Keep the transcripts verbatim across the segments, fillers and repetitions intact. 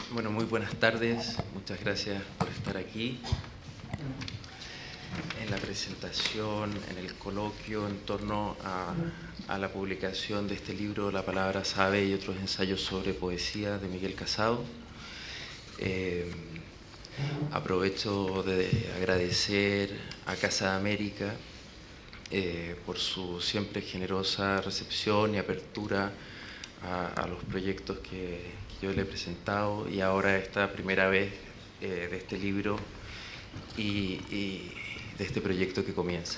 Bueno, muy buenas tardes. Muchas gracias por estar aquí en la presentación, en el coloquio en torno a, a la publicación de este libro La palabra sabe y otros ensayos sobre poesía de Miguel Casado. Eh, aprovecho de agradecer a Casa de América eh, por su siempre generosa recepción y apertura a, a los proyectos que, que yo le he presentado, y ahora esta primera vez eh, de este libro y, y de este proyecto que comienza.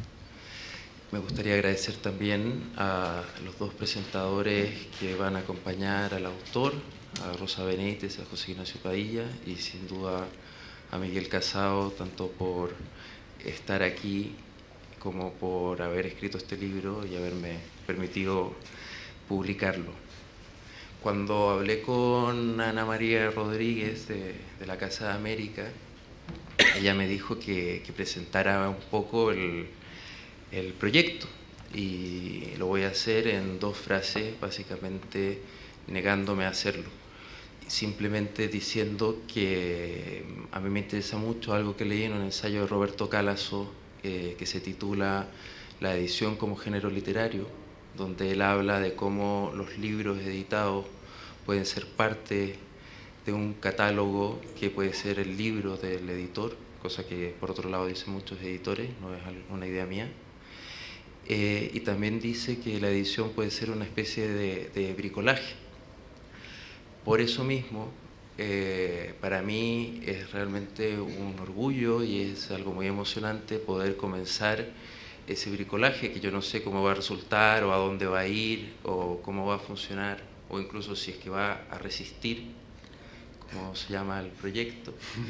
Me gustaría agradecer también a los dos presentadores que van a acompañar al autor, a Rosa Benítez, a José Ignacio Padilla, y sin duda a Miguel Casado, tanto por estar aquí como por haber escrito este libro y haberme permitido publicarlo. Cuando hablé con Ana María Rodríguez de, de la Casa de América, ella me dijo que, que presentara un poco el, el proyecto, y lo voy a hacer en dos frases, básicamente negándome a hacerlo, simplemente diciendo que a mí me interesa mucho algo que leí en un ensayo de Roberto Calasso eh, que se titula La edición como género literario, donde él habla de cómo los libros editados pueden ser parte de un catálogo que puede ser el libro del editor, cosa que por otro lado dicen muchos editores, no es una idea mía. Eh, y también dice que la edición puede ser una especie de, de bricolaje. Por eso mismo, eh, para mí es realmente un orgullo y es algo muy emocionante poder comenzar ese bricolaje, que yo no sé cómo va a resultar o a dónde va a ir o cómo va a funcionar, o incluso si es que va a resistir, como se llama el proyecto,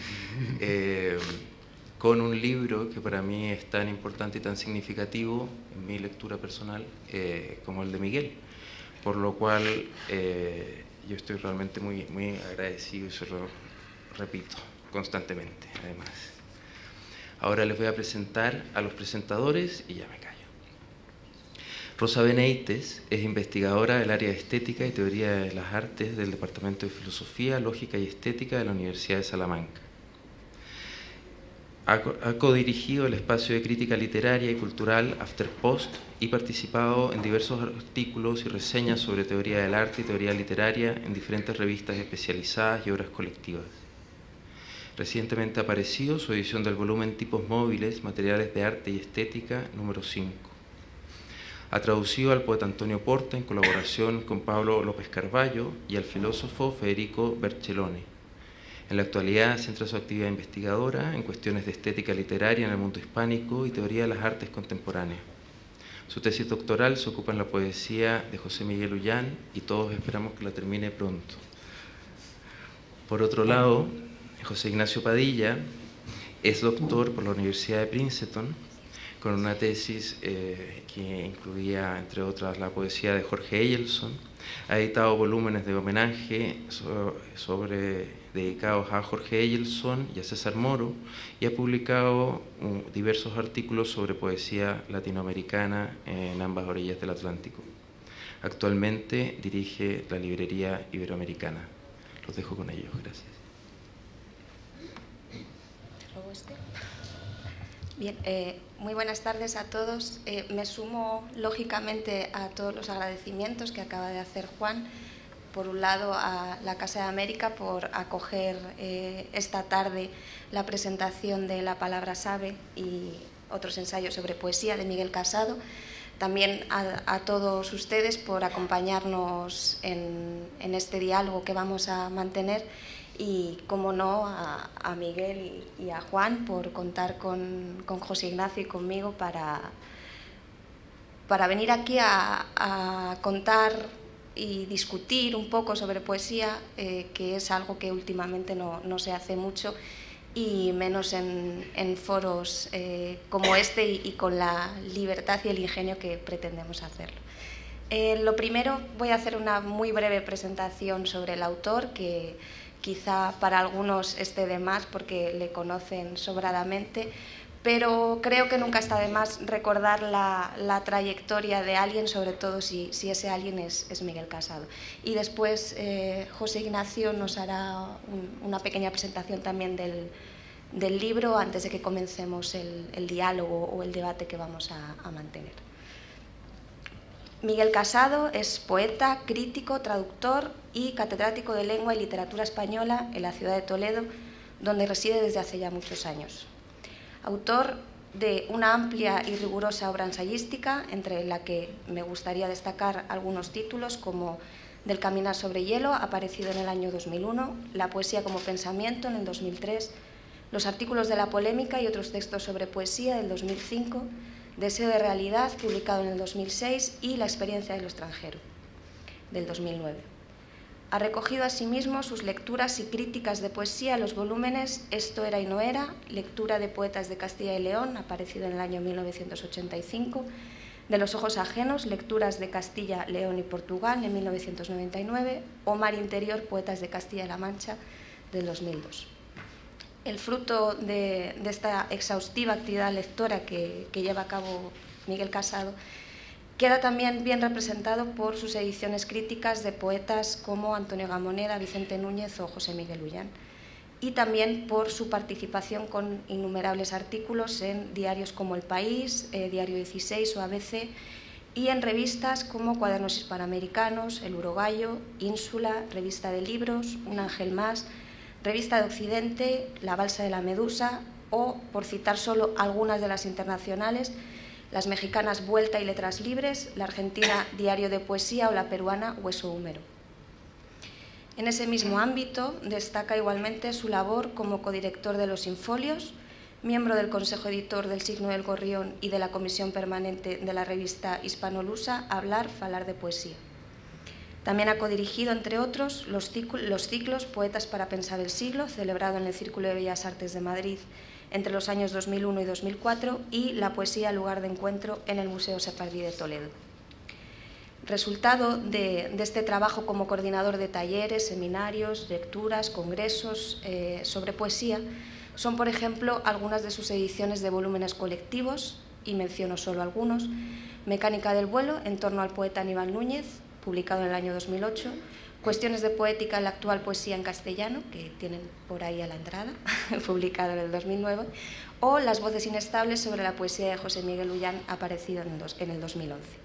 eh, con un libro que para mí es tan importante y tan significativo en mi lectura personal eh, como el de Miguel, por lo cual eh, yo estoy realmente muy, muy agradecido y se lo repito constantemente, además. Ahora les voy a presentar a los presentadores y ya me callo. Rosa Benítez es investigadora del área de Estética y Teoría de las Artes del Departamento de Filosofía, Lógica y Estética de la Universidad de Salamanca. Ha codirigido el espacio de crítica literaria y cultural Afterpost y participado en diversos artículos y reseñas sobre teoría del arte y teoría literaria en diferentes revistas especializadas y obras colectivas. Recientemente ha aparecido su edición del volumen Tipos Móviles, Materiales de Arte y Estética, número cinco. Ha traducido al poeta Antonio Porta en colaboración con Pablo López Carballo y al filósofo Federico Bercellone. En la actualidad centra su actividad investigadora en cuestiones de estética literaria en el mundo hispánico y teoría de las artes contemporáneas. Su tesis doctoral se ocupa en la poesía de José Miguel Ullán y todos esperamos que la termine pronto. Por otro lado, José Ignacio Padilla es doctor por la Universidad de Princeton, con una tesis eh, que incluía, entre otras, la poesía de Jorge Eyelson. Ha editado volúmenes de homenaje sobre, sobre, dedicados a Jorge Eyelson y a César Moro, y ha publicado um, diversos artículos sobre poesía latinoamericana en ambas orillas del Atlántico. Actualmente dirige la librería Iberoamericana. Los dejo con ellos. Gracias. Bien, eh, muy buenas tardes a todos. Eh, me sumo, lógicamente, a todos los agradecimientos que acaba de hacer Juan. Por un lado, a la Casa de América por acoger eh, esta tarde la presentación de La palabra sabe y otros ensayos sobre poesía de Miguel Casado. También a, a todos ustedes por acompañarnos en, en este diálogo que vamos a mantener. Y, como no, a, a Miguel y, y a Juan por contar con, con José Ignacio y conmigo para, para venir aquí a, a contar y discutir un poco sobre poesía, eh, que es algo que últimamente no, no se hace mucho, y menos en, en foros eh, como este y, y con la libertad y el ingenio que pretendemos hacerlo. Eh, lo primero, voy a hacer una muy breve presentación sobre el autor, que quizá para algunos esté de más porque le conocen sobradamente, pero creo que nunca está de más recordar la, la trayectoria de alguien, sobre todo si, si ese alguien es, es Miguel Casado. Y después eh, José Ignacio nos hará un, una pequeña presentación también del, del libro antes de que comencemos el, el diálogo o el debate que vamos a, a mantener. Miguel Casado es poeta, crítico, traductor y catedrático de Lengua y Literatura Española en la ciudad de Toledo, donde reside desde hace ya muchos años. Autor de una amplia y rigurosa obra ensayística, entre la que me gustaría destacar algunos títulos como Del caminar sobre hielo, aparecido en el año dos mil uno, La poesía como pensamiento, en el dos mil tres, Los artículos de la polémica y otros textos sobre poesía, del dos mil cinco, Deseo de realidad, publicado en el dos mil seis, y La experiencia de lo extranjero, del dos mil nueve. Ha recogido asimismo sus lecturas y críticas de poesía en los volúmenes Esto era y no era, Lectura de poetas de Castilla y León, aparecido en el año mil novecientos ochenta y cinco, De los ojos ajenos, Lecturas de Castilla, León y Portugal, en mil novecientos noventa y nueve, o Mar interior, poetas de Castilla-La Mancha, del dos mil dos. El fruto de, de esta exhaustiva actividad lectora que, que lleva a cabo Miguel Casado queda también bien representado por sus ediciones críticas de poetas como Antonio Gamoneda, Vicente Núñez o José Miguel Ullán, y también por su participación con innumerables artículos en diarios como El País, eh, Diario dieciséis o A B C, y en revistas como Cuadernos Hispanoamericanos, El Urogallo, Ínsula, Revista de Libros, Un Ángel Más, Revista de Occidente, La Balsa de la Medusa o, por citar solo algunas de las internacionales, las mexicanas Vuelta y Letras Libres, la argentina Diario de Poesía o la peruana Hueso Húmero. En ese mismo ámbito destaca igualmente su labor como codirector de Los Infolios, miembro del Consejo Editor del Signo del Gorrión y de la Comisión Permanente de la revista Hispanolusa Hablar, Falar de Poesía. También ha codirigido, entre otros, los ciclos Poetas para Pensar el Siglo, celebrado en el Círculo de Bellas Artes de Madrid entre los años dos mil uno y dos mil cuatro, y La poesía, lugar de encuentro, en el Museo Sefardí de Toledo. Resultado de, de este trabajo como coordinador de talleres, seminarios, lecturas, congresos eh, sobre poesía, son, por ejemplo, algunas de sus ediciones de volúmenes colectivos, y menciono solo algunos: Mecánica del vuelo, en torno al poeta Aníbal Núñez, publicado en el año dos mil ocho, Cuestiones de poética en la actual poesía en castellano, que tienen por ahí a la entrada, publicado en el dos mil nueve, o Las voces inestables sobre la poesía de José Miguel Ullán, aparecido en el, dos, en el dos mil once.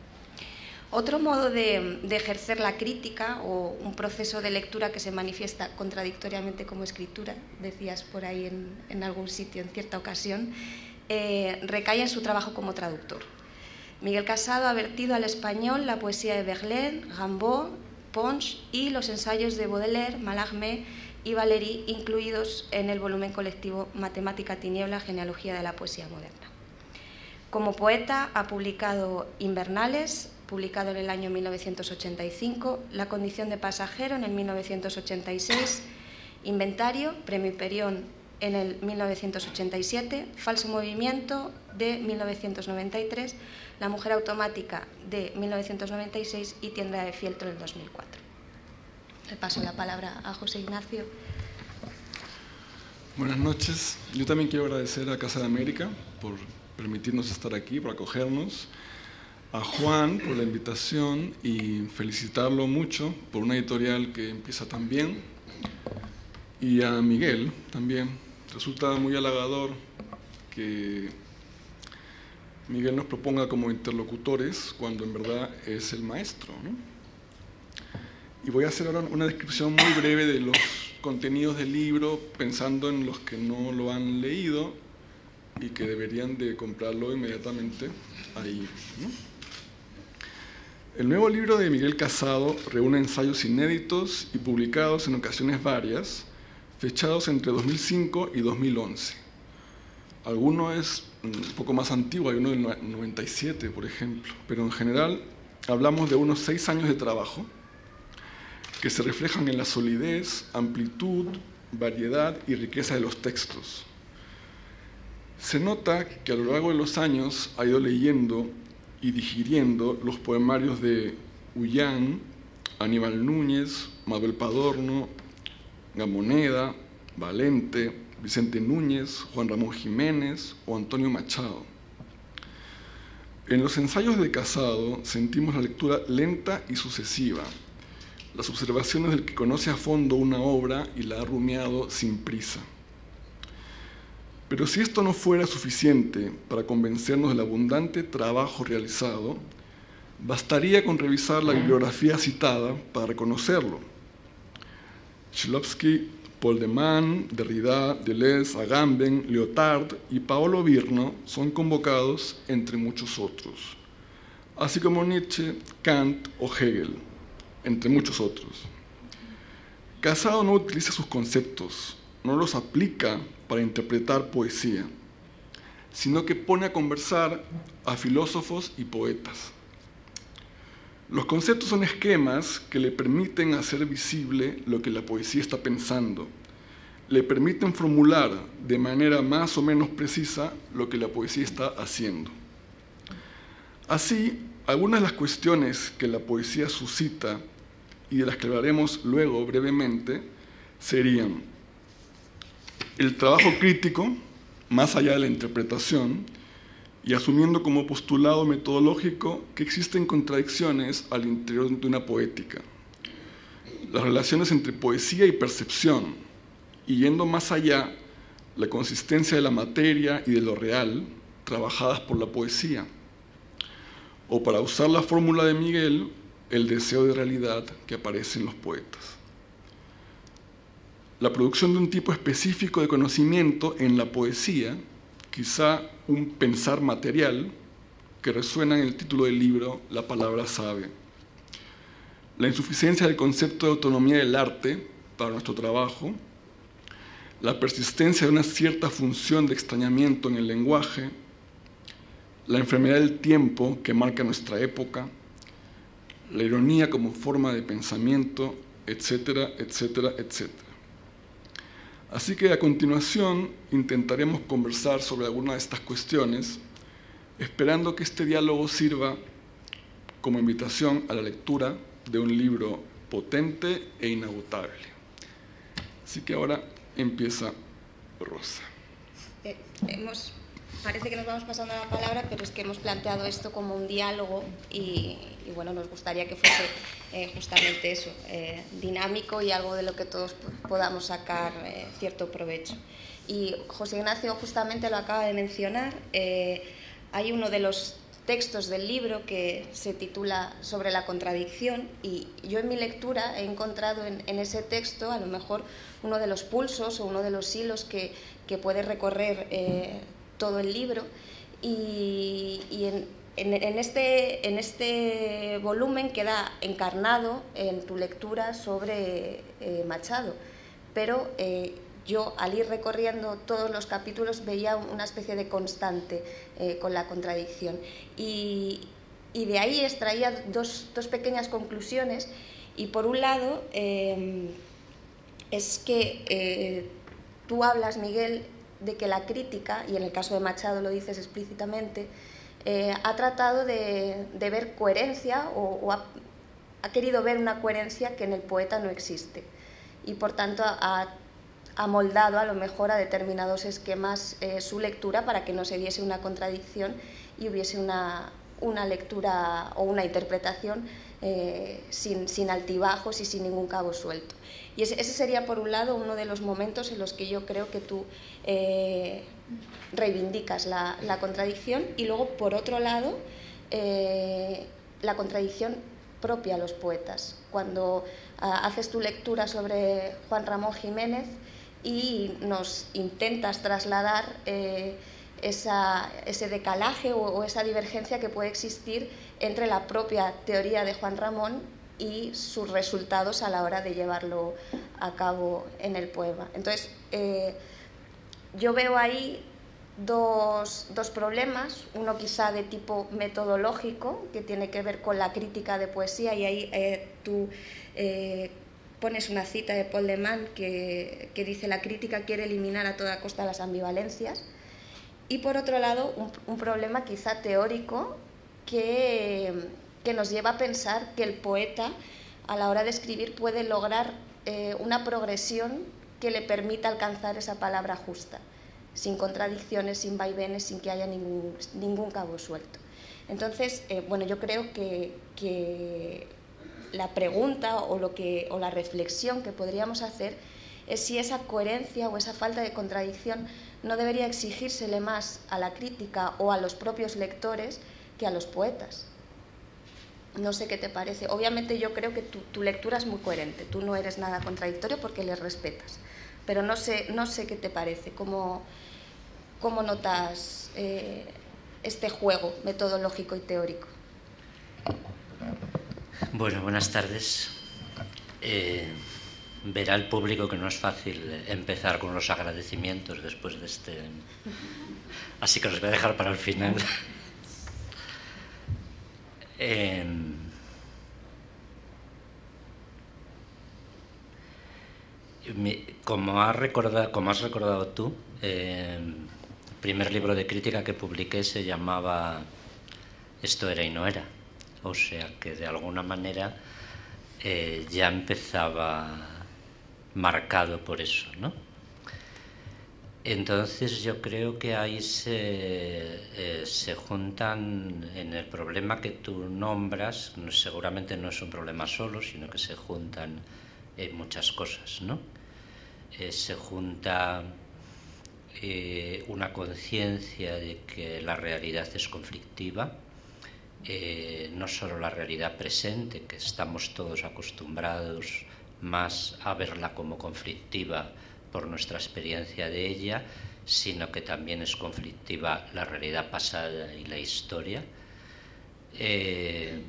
Otro modo de, de ejercer la crítica, o un proceso de lectura que se manifiesta contradictoriamente como escritura, decías por ahí en, en algún sitio en cierta ocasión, eh, recae en su trabajo como traductor. Miguel Casado ha vertido al español la poesía de Verlaine, Rimbaud, Ponch y los ensayos de Baudelaire, Mallarmé y Valéry, incluidos en el volumen colectivo Matemática Tiniebla, genealogía de la poesía moderna. Como poeta ha publicado Invernales, publicado en el año mil novecientos ochenta y cinco, La condición de pasajero en el mil novecientos ochenta y seis, Inventario, Premio Hiperión en el mil novecientos ochenta y siete, Falso movimiento de mil novecientos noventa y tres, La mujer automática de mil novecientos noventa y seis y Tienda de fieltro del dos mil cuatro. Le paso la palabra a José Ignacio. Buenas noches. Yo también quiero agradecer a Casa de América por permitirnos estar aquí, por acogernos, a Juan por la invitación y felicitarlo mucho por una editorial que empieza tan bien, y a Miguel también. Resulta muy halagador que Miguel nos proponga como interlocutores cuando en verdad es el maestro, ¿no? Y voy a hacer ahora una descripción muy breve de los contenidos del libro, pensando en los que no lo han leído y que deberían de comprarlo inmediatamente ahí, ¿no? El nuevo libro de Miguel Casado reúne ensayos inéditos y publicados en ocasiones varias, fechados entre dos mil cinco y dos mil once. Alguno es un poco más antiguo, hay uno del noventa y siete, por ejemplo, pero en general hablamos de unos seis años de trabajo que se reflejan en la solidez, amplitud, variedad y riqueza de los textos. Se nota que a lo largo de los años ha ido leyendo y digiriendo los poemarios de Ullán, Aníbal Núñez, Manuel Padorno, Gamoneda, Valente, Vicente Núñez, Juan Ramón Jiménez o Antonio Machado. En los ensayos de Casado sentimos la lectura lenta y sucesiva, las observaciones del que conoce a fondo una obra y la ha rumiado sin prisa. Pero si esto no fuera suficiente para convencernos del abundante trabajo realizado, bastaría con revisar la bibliografía citada para reconocerlo. Shklovsky, Paul de Man, Derrida, Deleuze, Agamben, Lyotard y Paolo Virno son convocados entre muchos otros, así como Nietzsche, Kant o Hegel, entre muchos otros. Casado no utiliza sus conceptos, no los aplica para interpretar poesía, sino que pone a conversar a filósofos y poetas. Los conceptos son esquemas que le permiten hacer visible lo que la poesía está pensando, le permiten formular de manera más o menos precisa lo que la poesía está haciendo. Así, algunas de las cuestiones que la poesía suscita y de las que hablaremos luego brevemente serían el trabajo crítico, más allá de la interpretación, y asumiendo como postulado metodológico que existen contradicciones al interior de una poética, las relaciones entre poesía y percepción, y yendo más allá, la consistencia de la materia y de lo real, trabajadas por la poesía, o para usar la fórmula de Miguel, el deseo de realidad que aparece en los poetas. La producción de un tipo específico de conocimiento en la poesía, quizá un pensar material, que resuena en el título del libro La palabra sabe. La insuficiencia del concepto de autonomía del arte para nuestro trabajo, la persistencia de una cierta función de extrañamiento en el lenguaje, la enfermedad del tiempo que marca nuestra época, la ironía como forma de pensamiento, etcétera, etcétera, etcétera. Así que a continuación intentaremos conversar sobre algunas de estas cuestiones, esperando que este diálogo sirva como invitación a la lectura de un libro potente e inagotable. Así que ahora empieza Rosa. Eh, hemos, parece que nos vamos pasando la palabra, pero es que hemos planteado esto como un diálogo y, y bueno, nos gustaría que fuese eh, justamente eso, eh, dinámico y algo de lo que todos podamos sacar eh, cierto provecho. Y José Ignacio justamente lo acaba de mencionar, eh, hay uno de los textos del libro que se titula Sobre la contradicción y yo en mi lectura he encontrado en, en ese texto a lo mejor uno de los pulsos o uno de los hilos que, que puede recorrer eh, todo el libro y, y en, en, en, este, en este volumen queda encarnado en tu lectura sobre eh, Machado, pero eh, yo al ir recorriendo todos los capítulos veía una especie de constante eh, con la contradicción y, y de ahí extraía dos, dos pequeñas conclusiones y por un lado eh, es que eh, tú hablas, Miguel, de que la crítica, y en el caso de Machado lo dices explícitamente, eh, ha tratado de, de ver coherencia o, o ha, ha querido ver una coherencia que en el poeta no existe y por tanto ha ha moldado a lo mejor a determinados esquemas eh, su lectura para que no se diese una contradicción y hubiese una, una lectura o una interpretación eh, sin, sin altibajos y sin ningún cabo suelto. Y ese, ese sería, por un lado, uno de los momentos en los que yo creo que tú eh, reivindicas la, la contradicción y luego, por otro lado, eh, la contradicción propia a los poetas. Cuando ah, haces tu lectura sobre Juan Ramón Jiménez y nos intentas trasladar eh, esa, ese decalaje o, o esa divergencia que puede existir entre la propia teoría de Juan Ramón y sus resultados a la hora de llevarlo a cabo en el poema. Entonces, eh, yo veo ahí dos, dos problemas, uno quizá de tipo metodológico, que tiene que ver con la crítica de poesía, y ahí eh, tú eh, pones una cita de Paul de Man que, que dice: la crítica quiere eliminar a toda costa las ambivalencias. Y por otro lado, un, un problema quizá teórico que, que nos lleva a pensar que el poeta a la hora de escribir puede lograr eh, una progresión que le permita alcanzar esa palabra justa, sin contradicciones, sin vaivenes, sin que haya ningún, ningún cabo suelto. Entonces, eh, bueno, yo creo que, que la pregunta o, lo que, o la reflexión que podríamos hacer es si esa coherencia o esa falta de contradicción no debería exigírsele más a la crítica o a los propios lectores que a los poetas. No sé qué te parece. Obviamente yo creo que tu, tu lectura es muy coherente, tú no eres nada contradictorio porque les respetas, pero no sé, no sé qué te parece, cómo, cómo notas eh, este juego metodológico y teórico. Bueno, buenas tardes. Eh, verá el público que no es fácil empezar con los agradecimientos después de este... Así que los voy a dejar para el final. eh, mi, como, has recordado, como has recordado tú, eh, el primer libro de crítica que publiqué se llamaba Esto era y no era. O sea que de alguna manera eh, ya empezaba marcado por eso, ¿no? Entonces yo creo que ahí se, eh, se juntan en el problema que tú nombras, no, seguramente no es un problema solo, sino que se juntan eh, muchas cosas, ¿no? Eh, se junta eh, una conciencia de que la realidad es conflictiva. Eh, no solo la realidad presente, que estamos todos acostumbrados más a verla como conflictiva por nuestra experiencia de ella, sino que también es conflictiva la realidad pasada y la historia. Eh,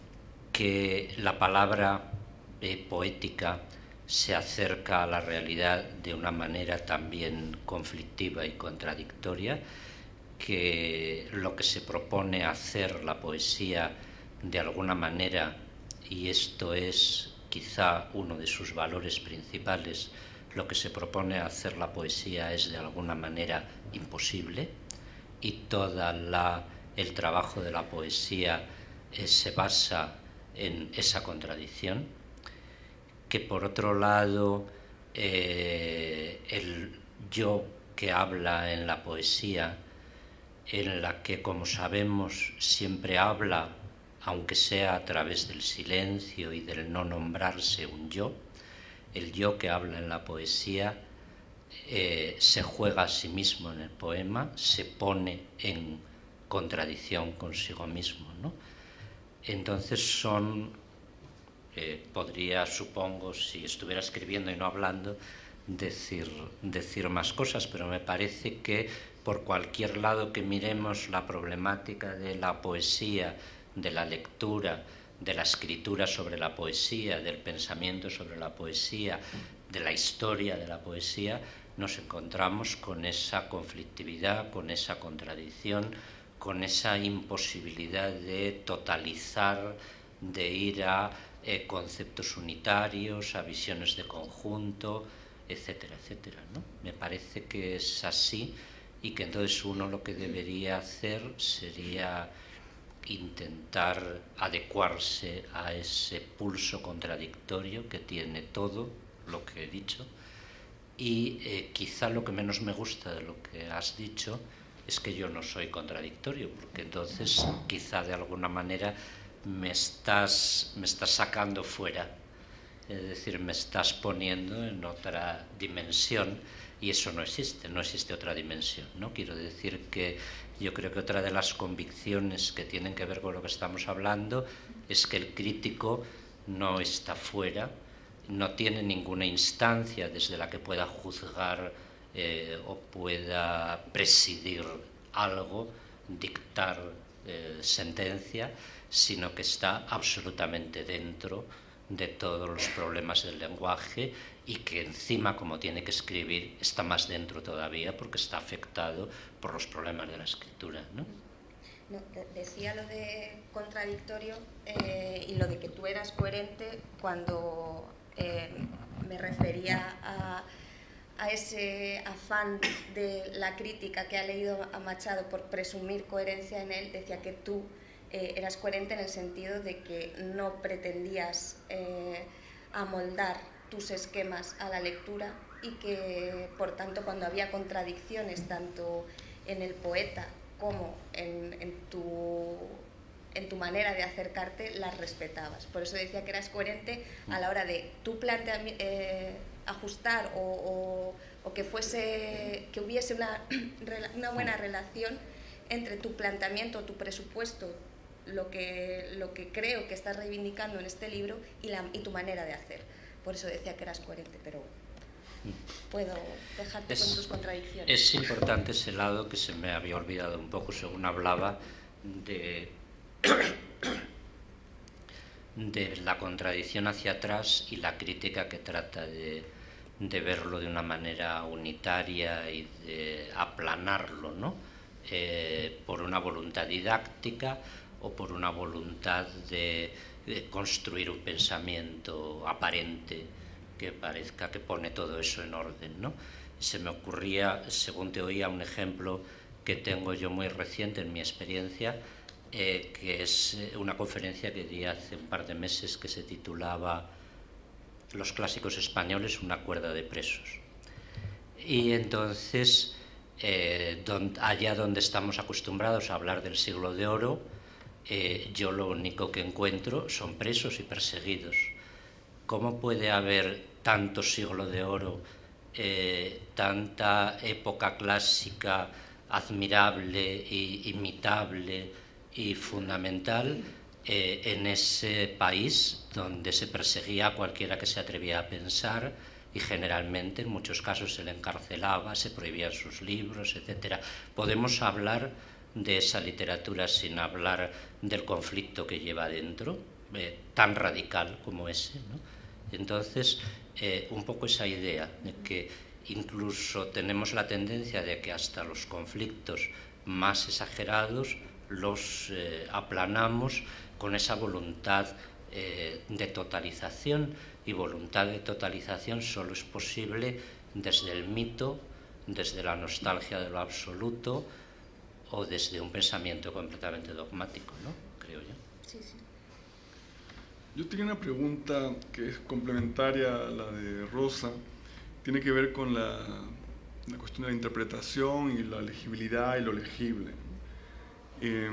que la palabra eh, poética se acerca a la realidad de una manera también conflictiva y contradictoria, que lo que se propone hacer la poesía de alguna manera, y esto es quizá uno de sus valores principales, lo que se propone hacer la poesía es de alguna manera imposible, y todo el trabajo de la poesía eh, se basa en esa contradicción, que por otro lado eh, el yo que habla en la poesía, en la que, como sabemos, siempre habla, aunque sea a través del silencio y del no nombrarse un yo, el yo que habla en la poesía eh, se juega a sí mismo en el poema, se pone en contradicción consigo mismo, ¿no? Entonces son, eh, podría, supongo, si estuviera escribiendo y no hablando, decir, decir más cosas, pero me parece que por cualquier lado que miremos la problemática de la poesía, de la lectura, de la escritura sobre la poesía, del pensamiento sobre la poesía, de la historia de la poesía, nos encontramos con esa conflictividad, con esa contradicción, con esa imposibilidad de totalizar, de ir a eh, conceptos unitarios, a visiones de conjunto, etcétera, etcétera, ¿no? Me parece que es así, y que entonces uno lo que debería hacer sería intentar adecuarse a ese pulso contradictorio que tiene todo lo que he dicho, y eh, quizá lo que menos me gusta de lo que has dicho es que yo no soy contradictorio, porque entonces quizá de alguna manera me estás, me estás sacando fuera, es decir, me estás poniendo en otra dimensión, y eso no existe, no existe otra dimensión, ¿no? Quiero decir que yo creo que otra de las convicciones que tienen que ver con lo que estamos hablando es que el crítico no está fuera, no tiene ninguna instancia desde la que pueda juzgar eh, o pueda presidir algo, dictar eh, sentencia, sino que está absolutamente dentro de todos los problemas del lenguaje, y que encima, como tiene que escribir, está más dentro todavía porque está afectado por los problemas de la escritura, ¿no? No, decía lo de contradictorio eh, y lo de que tú eras coherente cuando eh, me refería a, a ese afán de la crítica que ha leído a Machado por presumir coherencia en él. Decía que tú eh, eras coherente en el sentido de que no pretendías eh, amoldar tus esquemas a la lectura y que, por tanto, cuando había contradicciones tanto en el poeta como en, en, tu, en tu manera de acercarte, las respetabas. Por eso decía que eras coherente a la hora de tú plantear, eh, ajustar o, o, o que, fuese, que hubiese una, una buena relación entre tu planteamiento, tu presupuesto, lo que, lo que creo que estás reivindicando en este libro y, la, y tu manera de hacer. Por eso decía que eras coherente, pero puedo dejarte es, con tus contradicciones. Es importante ese lado que se me había olvidado un poco según hablaba de, de la contradicción hacia atrás y la crítica que trata de, de verlo de una manera unitaria y de aplanarlo, ¿no? Eh, por una voluntad didáctica o por una voluntad de, de construir un pensamiento aparente que parezca que pone todo eso en orden, ¿no? Se me ocurría, según te oía, un ejemplo que tengo yo muy reciente en mi experiencia, eh, que es una conferencia que di hace un par de meses que se titulaba Los clásicos españoles, una cuerda de presos. Y entonces, eh, don, allá donde estamos acostumbrados a hablar del siglo de oro, eh, yo lo único que encuentro son presos y perseguidos. ¿Cómo puede haber tanto siglo de oro, eh, tanta época clásica admirable e imitable y fundamental eh, en ese país donde se perseguía a cualquiera que se atrevía a pensar y generalmente en muchos casos se le encarcelaba, se prohibían sus libros, etcétera? Podemos hablar de esa literatura sin hablar del conflicto que lleva dentro, eh, tan radical como ese, ¿no? Entonces, eh, un poco esa idea de que incluso tenemos la tendencia de que hasta los conflictos más exagerados los eh, aplanamos con esa voluntad eh, de totalización, y voluntad de totalización solo es posible desde el mito, desde la nostalgia de lo absoluto o desde un pensamiento completamente dogmático, ¿no? Creo yo. Sí, sí. Yo tenía una pregunta que es complementaria a la de Rosa, tiene que ver con la, la cuestión de la interpretación y la legibilidad y lo legible. Eh,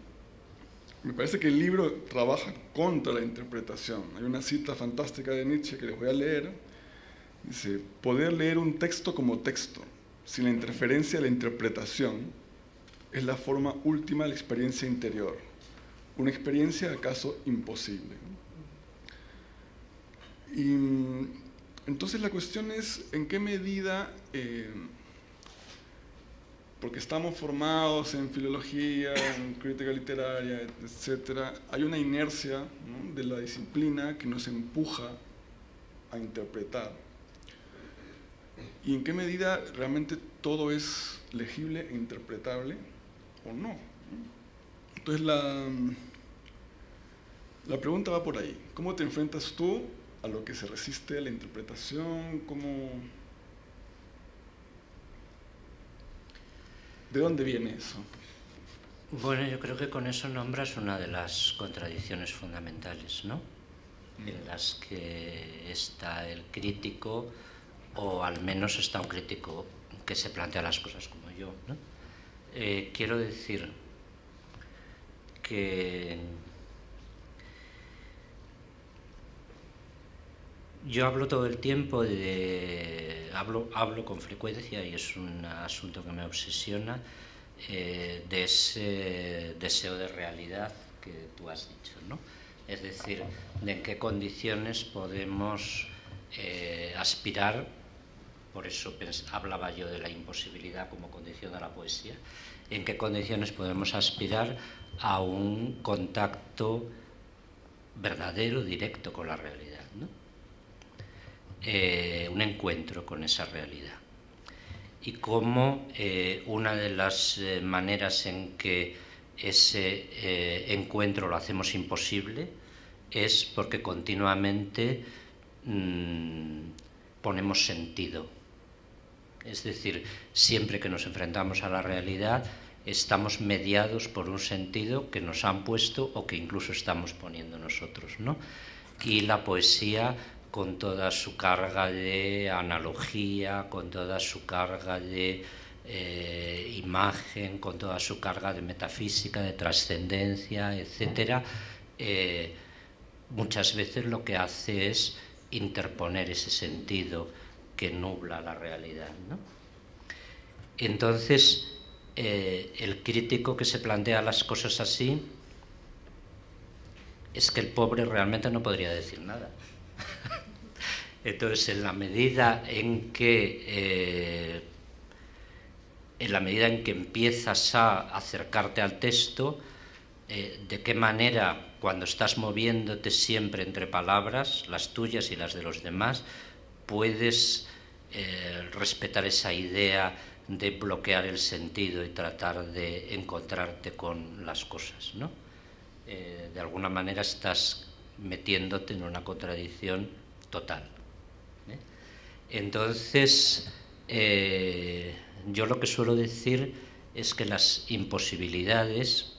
me parece que el libro trabaja contra la interpretación. Hay una cita fantástica de Nietzsche que les voy a leer. Dice, poder leer un texto como texto, sin la interferencia de la interpretación, es la forma última de la experiencia interior. Una experiencia acaso imposible. Y entonces la cuestión es en qué medida, eh, porque estamos formados en filología, en crítica literaria, etcétera, hay una inercia, ¿no?, de la disciplina que nos empuja a interpretar. Y en qué medida realmente todo es legible e interpretable o no. Entonces la, la pregunta va por ahí. ¿Cómo te enfrentas tú a lo que se resiste a la interpretación? ¿Cómo, ¿de dónde viene eso? Bueno, yo creo que con eso nombras una de las contradicciones fundamentales, ¿no? Mm. En las que está el crítico, o al menos está un crítico que se plantea las cosas como yo, ¿no? Eh, quiero decir que yo hablo todo el tiempo de hablo hablo con frecuencia, y es un asunto que me obsesiona, eh, de ese deseo de realidad que tú has dicho, ¿no? Es decir, de en qué condiciones podemos eh, aspirar. Por eso hablaba yo de la imposibilidad como condición de la poesía. En qué condiciones podemos aspirar a un contacto verdadero, directo con la realidad, ¿no? Eh, un encuentro con esa realidad. Y cómo eh, una de las eh, maneras en que ese eh, encuentro lo hacemos imposible es porque continuamente mmm, ponemos sentido. Es decir, siempre que nos enfrentamos a la realidad estamos mediados por un sentido que nos han puesto o que incluso estamos poniendo nosotros, ¿no? Y la poesía con toda su carga de analogía, con toda su carga de eh, imagen, con toda su carga de metafísica, de trascendencia, etcétera, eh, muchas veces lo que hace es interponer ese sentido que nubla la realidad, ¿no? Entonces, eh, el crítico que se plantea las cosas así es que el pobre realmente no podría decir nada. Entonces, en la medida en que eh, en la medida en que empiezas a acercarte al texto, eh, de qué manera, cuando estás moviéndote siempre entre palabras, las tuyas y las de los demás, puedes eh, respetar esa idea de bloquear el sentido y tratar de encontrarte con las cosas, ¿no? Eh, de alguna manera estás metiéndote en una contradicción total, ¿eh? Entonces, eh, yo lo que suelo decir es que las imposibilidades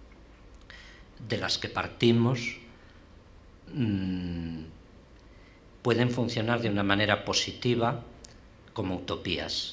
de las que partimos mmm, pueden funcionar de una manera positiva como utopías.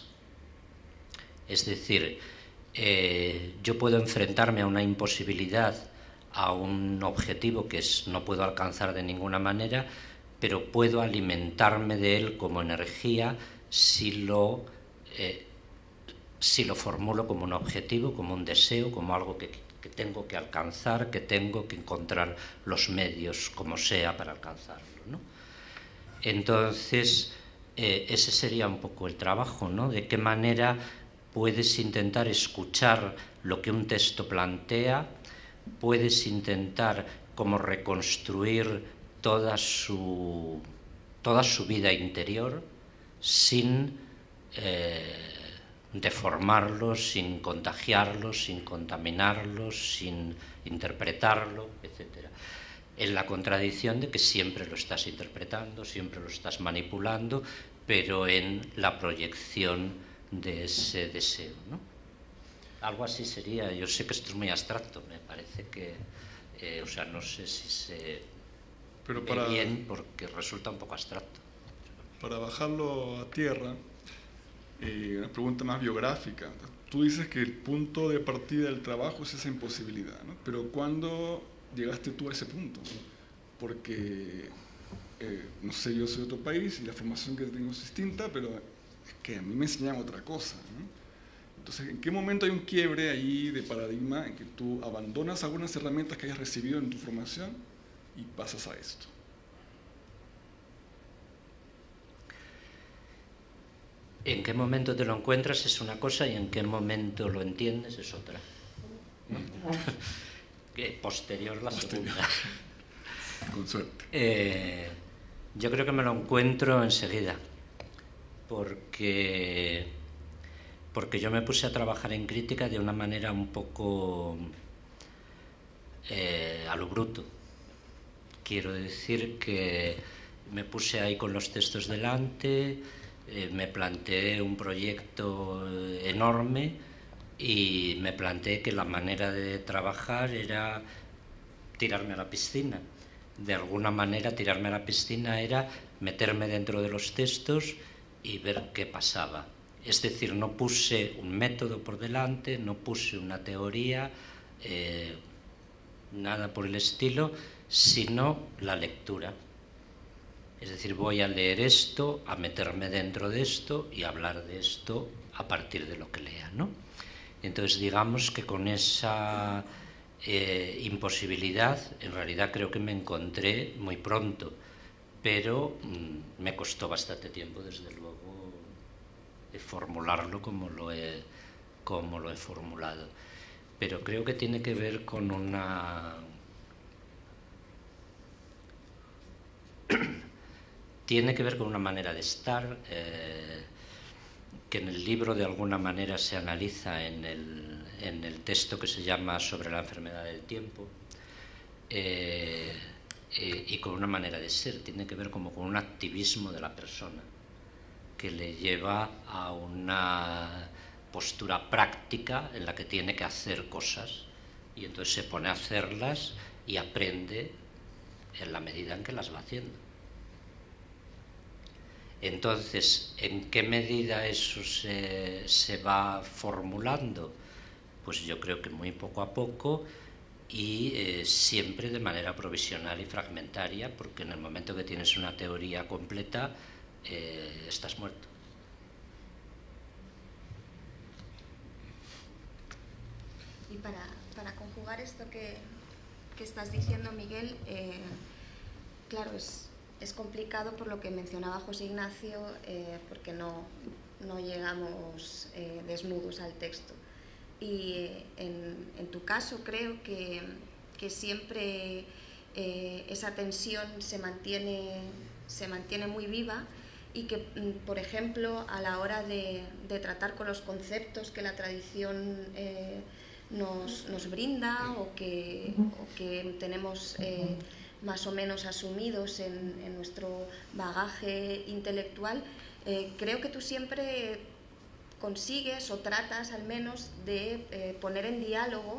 Es decir, eh, yo puedo enfrentarme a una imposibilidad, a un objetivo que es, no puedo alcanzar de ninguna manera, pero puedo alimentarme de él como energía si lo, eh, si lo formulo como un objetivo, como un deseo, como algo que, que tengo que alcanzar, que tengo que encontrar los medios, como sea, para alcanzarlo, ¿no? Entonces, eh, ese sería un poco el trabajo, ¿no? De qué manera puedes intentar escuchar lo que un texto plantea, puedes intentar como reconstruir toda su, toda su vida interior sin eh, deformarlo, sin contagiarlo, sin contaminarlo, sin interpretarlo, etcétera. En la contradicción de que siempre lo estás interpretando, siempre lo estás manipulando, pero en la proyección de ese deseo, ¿no? Algo así sería. Yo sé que esto es muy abstracto, me parece que, eh, o sea, no sé si se Pero ve para, bien porque resulta un poco abstracto. Para bajarlo a tierra, eh, una pregunta más biográfica. Tú dices que el punto de partida del trabajo es esa imposibilidad, ¿no? Pero ¿cuándo llegaste tú a ese punto? Porque, eh, no sé, yo soy de otro país y la formación que tengo es distinta, pero es que a mí me enseñan otra cosa, ¿no? Entonces, ¿en qué momento hay un quiebre ahí de paradigma en que tú abandonas algunas herramientas que hayas recibido en tu formación y pasas a esto? En qué momento te lo encuentras es una cosa y en qué momento lo entiendes es otra, ¿no? Que posterior la posterior. segunda. Con suerte. Eh, yo creo que me lo encuentro enseguida, porque, porque yo me puse a trabajar en crítica de una manera un poco eh, a lo bruto. Quiero decir que me puse ahí con los textos delante, eh, me planteé un proyecto enorme y me planteé que la manera de trabajar era tirarme a la piscina. De alguna manera, tirarme a la piscina era meterme dentro de los textos y ver qué pasaba. Es decir, no puse un método por delante, no puse una teoría, eh, nada por el estilo, sino la lectura. Es decir, voy a leer esto, a meterme dentro de esto y a hablar de esto a partir de lo que lea, ¿no? Entonces, digamos que con esa eh, imposibilidad, en realidad creo que me encontré muy pronto, pero mmm, me costó bastante tiempo, desde luego, de formularlo como lo he, como lo he formulado. Pero creo que tiene que ver con una... tiene que ver con una manera de estar, eh, que en el libro de alguna manera se analiza en el, en el texto que se llama Sobre la enfermedad del tiempo, eh, eh, y con una manera de ser. Tiene que ver como con un activismo de la persona que le lleva a una postura práctica en la que tiene que hacer cosas y entonces se pone a hacerlas y aprende en la medida en que las va haciendo. Entonces, ¿en qué medida eso se, se va formulando? Pues yo creo que muy poco a poco y eh, siempre de manera provisional y fragmentaria, porque en el momento que tienes una teoría completa, eh, estás muerto. Y para, para conjugar esto que, que estás diciendo, Miguel, eh, claro, es, es complicado por lo que mencionaba José Ignacio, eh, porque no, no llegamos eh, desnudos al texto. Y en, en tu caso creo que, que siempre eh, esa tensión se mantiene, se mantiene muy viva y que, por ejemplo, a la hora de, de tratar con los conceptos que la tradición eh, nos, nos brinda o que, o que tenemos eh, más o menos asumidos en, en nuestro bagaje intelectual, eh, creo que tú siempre consigues o tratas al menos de eh, poner en diálogo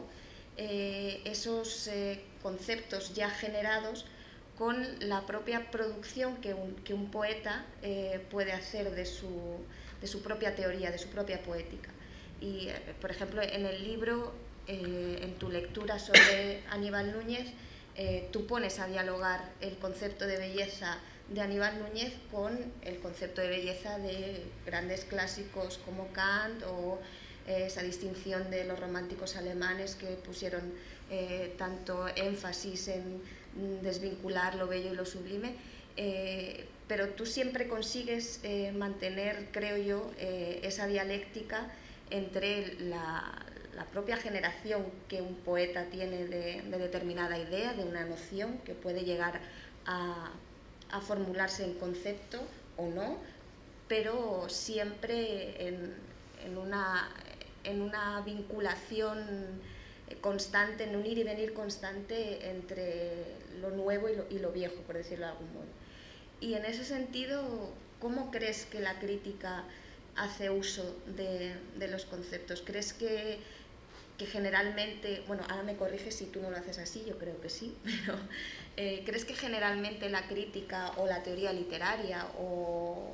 eh, esos eh, conceptos ya generados con la propia producción que un, que un poeta eh, puede hacer de su, de su propia teoría, de su propia poética. Y, eh, por ejemplo, en el libro, eh, en tu lectura sobre Aníbal Núñez, eh, tú pones a dialogar el concepto de belleza de Aníbal Núñez con el concepto de belleza de grandes clásicos como Kant o eh, esa distinción de los románticos alemanes que pusieron eh, tanto énfasis en desvincular lo bello y lo sublime, eh, pero tú siempre consigues eh, mantener, creo yo, eh, esa dialéctica entre la, la propia generación que un poeta tiene de, de determinada idea, de una noción que puede llegar a a formularse en concepto o no, pero siempre en, en, una, en una vinculación constante, en un ir y venir constante entre lo nuevo y lo, y lo viejo, por decirlo de algún modo. Y en ese sentido, ¿cómo crees que la crítica hace uso de, de los conceptos? ¿Crees que que generalmente, bueno, ahora me corriges si tú no lo haces así, yo creo que sí, pero eh, ¿crees que generalmente la crítica o la teoría literaria o,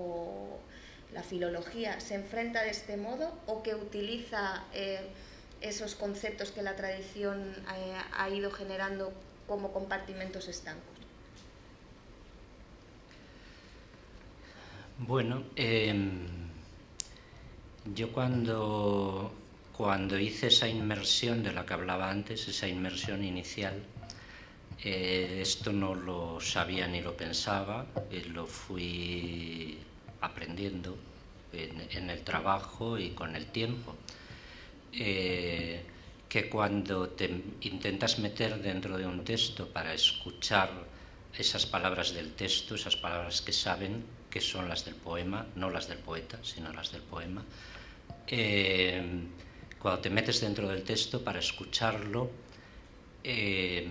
o la filología se enfrenta de este modo o que utiliza eh, esos conceptos que la tradición eh, ha ido generando como compartimentos estancos? Bueno, eh, yo cuando... Cuando hice esa inmersión de la que hablaba antes, esa inmersión inicial, eh, esto no lo sabía ni lo pensaba, eh, lo fui aprendiendo en, en el trabajo y con el tiempo. Eh, que cuando te intentas meter dentro de un texto para escuchar esas palabras del texto, esas palabras que saben que son las del poema, no las del poeta, sino las del poema, eh, cuando te metes dentro del texto para escucharlo, eh,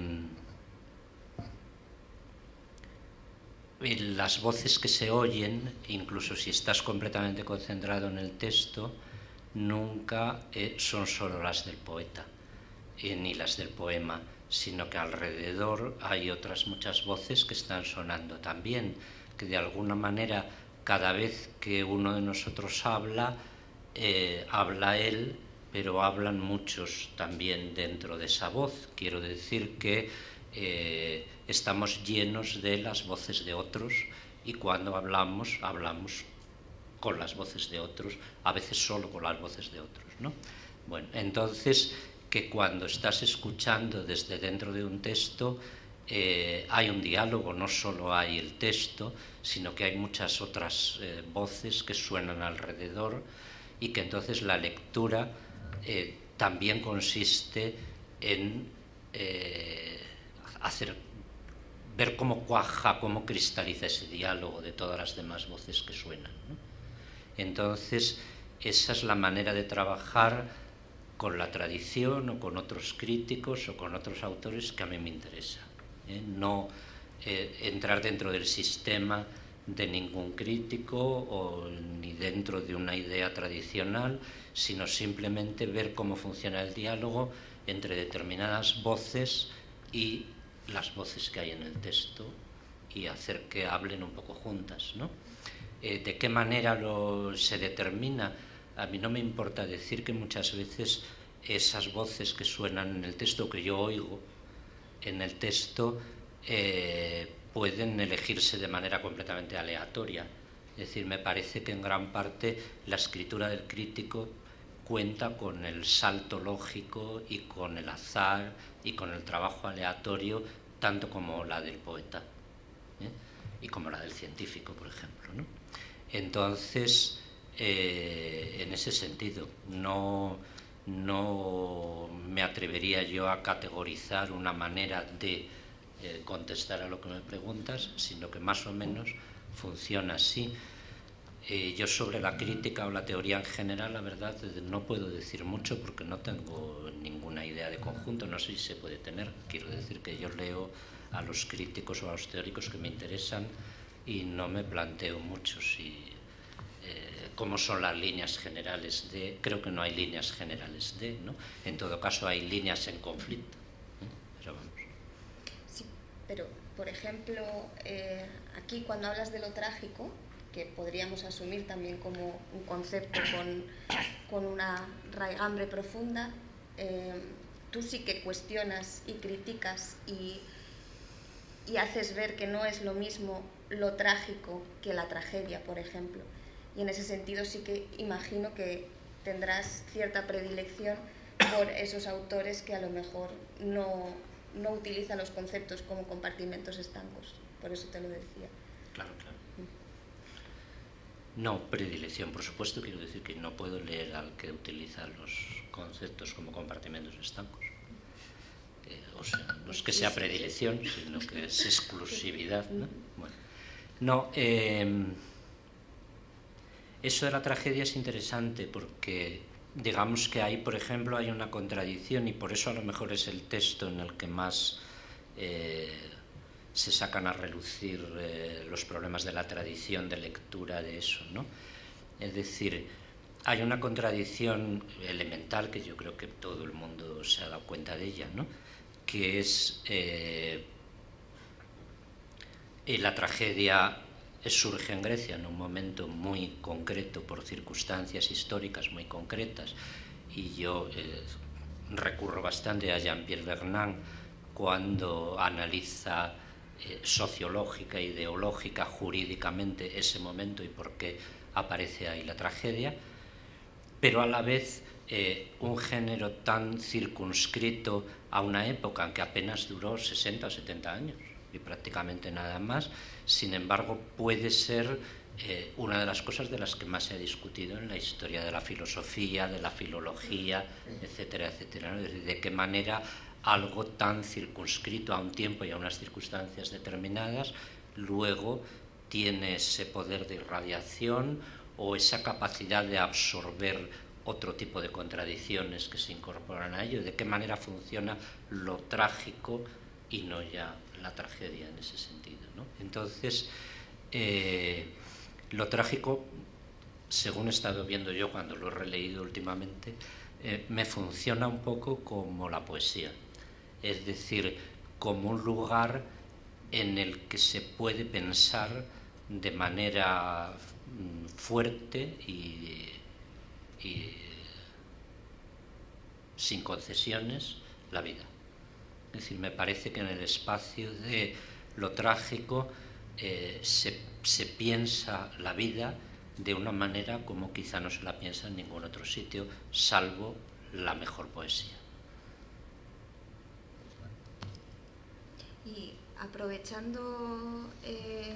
las voces que se oyen, incluso si estás completamente concentrado en el texto, nunca eh, son solo las del poeta, eh, ni las del poema, sino que alrededor hay otras muchas voces que están sonando también, que de alguna manera cada vez que uno de nosotros habla, eh, habla él, pero hablan muchos también dentro de esa voz. Quiero decir que eh, estamos llenos de las voces de otros y cuando hablamos, hablamos con las voces de otros, a veces solo con las voces de otros, ¿no? Bueno, entonces que cuando estás escuchando desde dentro de un texto eh, hay un diálogo, no solo hay el texto, sino que hay muchas otras eh, voces que suenan alrededor y que entonces la lectura Eh, también consiste en eh, hacer, ver cómo cuaja, cómo cristaliza ese diálogo de todas las demás voces que suenan, ¿no? Entonces, esa es la manera de trabajar con la tradición o con otros críticos o con otros autores que a mí me interesa, ¿eh? No eh, entrar dentro del sistema de ningún crítico o ni dentro de una idea tradicional, sino simplemente ver cómo funciona el diálogo entre determinadas voces y las voces que hay en el texto y hacer que hablen un poco juntas, ¿no? Eh, ¿De qué manera lo, se determina? A mí no me importa decir que muchas veces esas voces que suenan en el texto, que yo oigo en el texto, eh, pueden elegirse de manera completamente aleatoria. Es decir, me parece que en gran parte la escritura del crítico cuenta con el salto lógico y con el azar y con el trabajo aleatorio, tanto como la del poeta, ¿eh? y como la del científico, por ejemplo, ¿no? Entonces, eh, en ese sentido, no, no me atrevería yo a categorizar una manera de eh, contestar a lo que me preguntas, sino que más o menos funciona así. Eh, yo sobre la crítica o la teoría en general, la verdad, no puedo decir mucho porque no tengo ninguna idea de conjunto, no sé si se puede tener. Quiero decir que yo leo a los críticos o a los teóricos que me interesan y no me planteo mucho si, eh, cómo son las líneas generales de... Creo que no hay líneas generales de, ¿no? En todo caso hay líneas en conflicto, ¿eh? Pero vamos. Sí, pero, por ejemplo, eh, aquí cuando hablas de lo trágico, que podríamos asumir también como un concepto con, con una raigambre profunda, eh, tú sí que cuestionas y criticas y, y haces ver que no es lo mismo lo trágico que la tragedia, por ejemplo. Y en ese sentido sí que imagino que tendrás cierta predilección por esos autores que a lo mejor no, no utilizan los conceptos como compartimentos estancos. Por eso te lo decía. Claro, claro. No, predilección, por supuesto, quiero decir que no puedo leer al que utiliza los conceptos como compartimentos estancos. Eh, o sea, no es que sea predilección, sino que es exclusividad, ¿no? Bueno, no, eh, eso de la tragedia es interesante porque, digamos que ahí, por ejemplo, hay una contradicción y por eso a lo mejor es el texto en el que más... Eh, se sacan a relucir eh, los problemas de la tradición de lectura de eso, ¿no? Es decir, hay una contradicción elemental que yo creo que todo el mundo se ha dado cuenta de ella, ¿no? Que es eh, la tragedia surge en Grecia en un momento muy concreto por circunstancias históricas muy concretas y yo eh, recurro bastante a Jean-Pierre Vernant cuando analiza Eh, sociológica, ideológica, jurídicamente ese momento y por qué aparece ahí la tragedia, pero a la vez eh, un género tan circunscrito a una época en que apenas duró sesenta o setenta años y prácticamente nada más, sin embargo puede ser eh, una de las cosas de las que más se ha discutido en la historia de la filosofía, de la filología, etcétera, etcétera, ¿no? Es decir, de qué manera algo tan circunscrito a un tiempo y a unas circunstancias determinadas, luego tiene ese poder de irradiación o esa capacidad de absorber otro tipo de contradicciones que se incorporan a ello, de qué manera funciona lo trágico y no ya la tragedia en ese sentido, ¿no? Entonces, eh, lo trágico, según he estado viendo yo cuando lo he releído últimamente, eh, me funciona un poco como la poesía. Es decir, como un lugar en el que se puede pensar de manera fuerte y, y sin concesiones la vida. Es decir, me parece que en el espacio de lo trágico eh, se, se piensa la vida de una manera como quizá no se la piensa en ningún otro sitio, salvo la mejor poesía. Y aprovechando eh,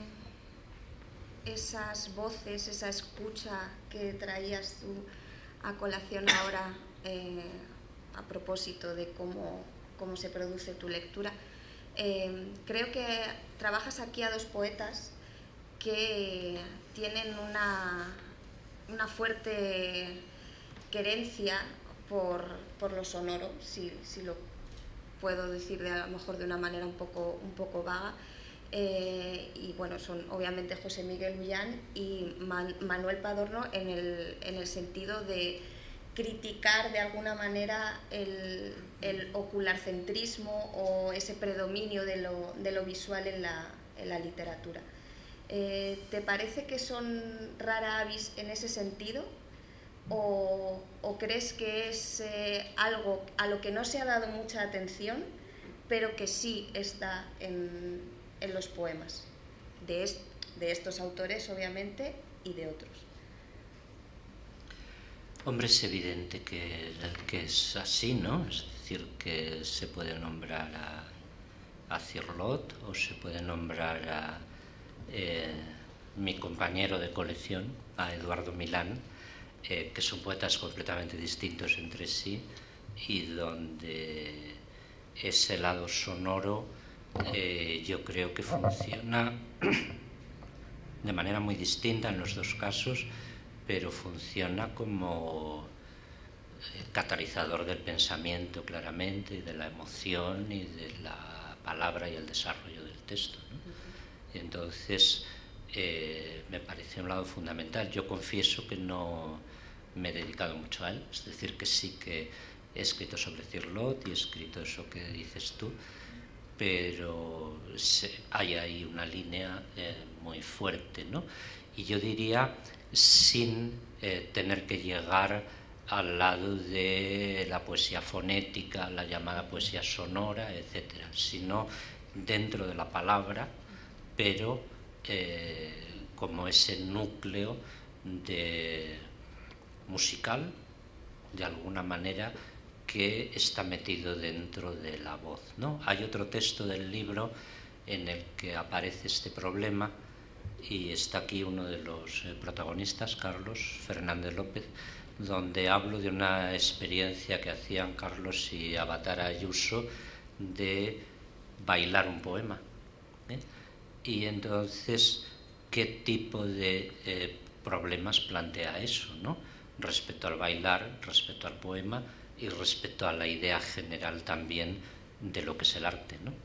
esas voces, esa escucha que traías tú a colación ahora eh, a propósito de cómo, cómo se produce tu lectura, eh, creo que trabajas aquí a dos poetas que tienen una, una fuerte querencia por, por lo sonoro, si, si lo puedo decir de, a lo mejor de una manera un poco, un poco vaga, eh, y bueno, son obviamente José Miguel Ullán y Man, Manuel Padorno en el, en el sentido de criticar de alguna manera el, el ocularcentrismo o ese predominio de lo, de lo visual en la, en la literatura. Eh, ¿Te parece que son rara avis en ese sentido? ¿O, o crees que es eh, algo a lo que no se ha dado mucha atención, pero que sí está en, en los poemas de, est de estos autores, obviamente, y de otros? Hombre, es evidente que, que es así, ¿no? Es decir, que se puede nombrar a, a Cirlot o se puede nombrar a eh, mi compañero de colección, a Eduardo Milán, eh, que son poetas completamente distintos entre sí y donde ese lado sonoro eh, yo creo que funciona de manera muy distinta en los dos casos, pero funciona como catalizador del pensamiento claramente, y de la emoción y de la palabra y el desarrollo del texto, ¿no? Y entonces eh, me parece un lado fundamental. Yo confieso que no me he dedicado mucho a él, es decir, que sí que he escrito sobre Cirlot y he escrito eso que dices tú, pero se, hay ahí una línea eh, muy fuerte, ¿no? Y yo diría, sin eh, tener que llegar al lado de la poesía fonética, la llamada poesía sonora, etcétera, sino dentro de la palabra, pero eh, como ese núcleo de musical, de alguna manera, que está metido dentro de la voz, ¿no? Hay otro texto del libro en el que aparece este problema, y está aquí uno de los protagonistas, Carlos Fernández López, donde hablo de una experiencia que hacían Carlos y Avatar Ayuso de bailar un poema, ¿eh? Y entonces, ¿qué tipo de eh, problemas plantea eso, ¿no? Respecto al bailar, respecto al poema y respecto a la idea general también de lo que es el arte, ¿no?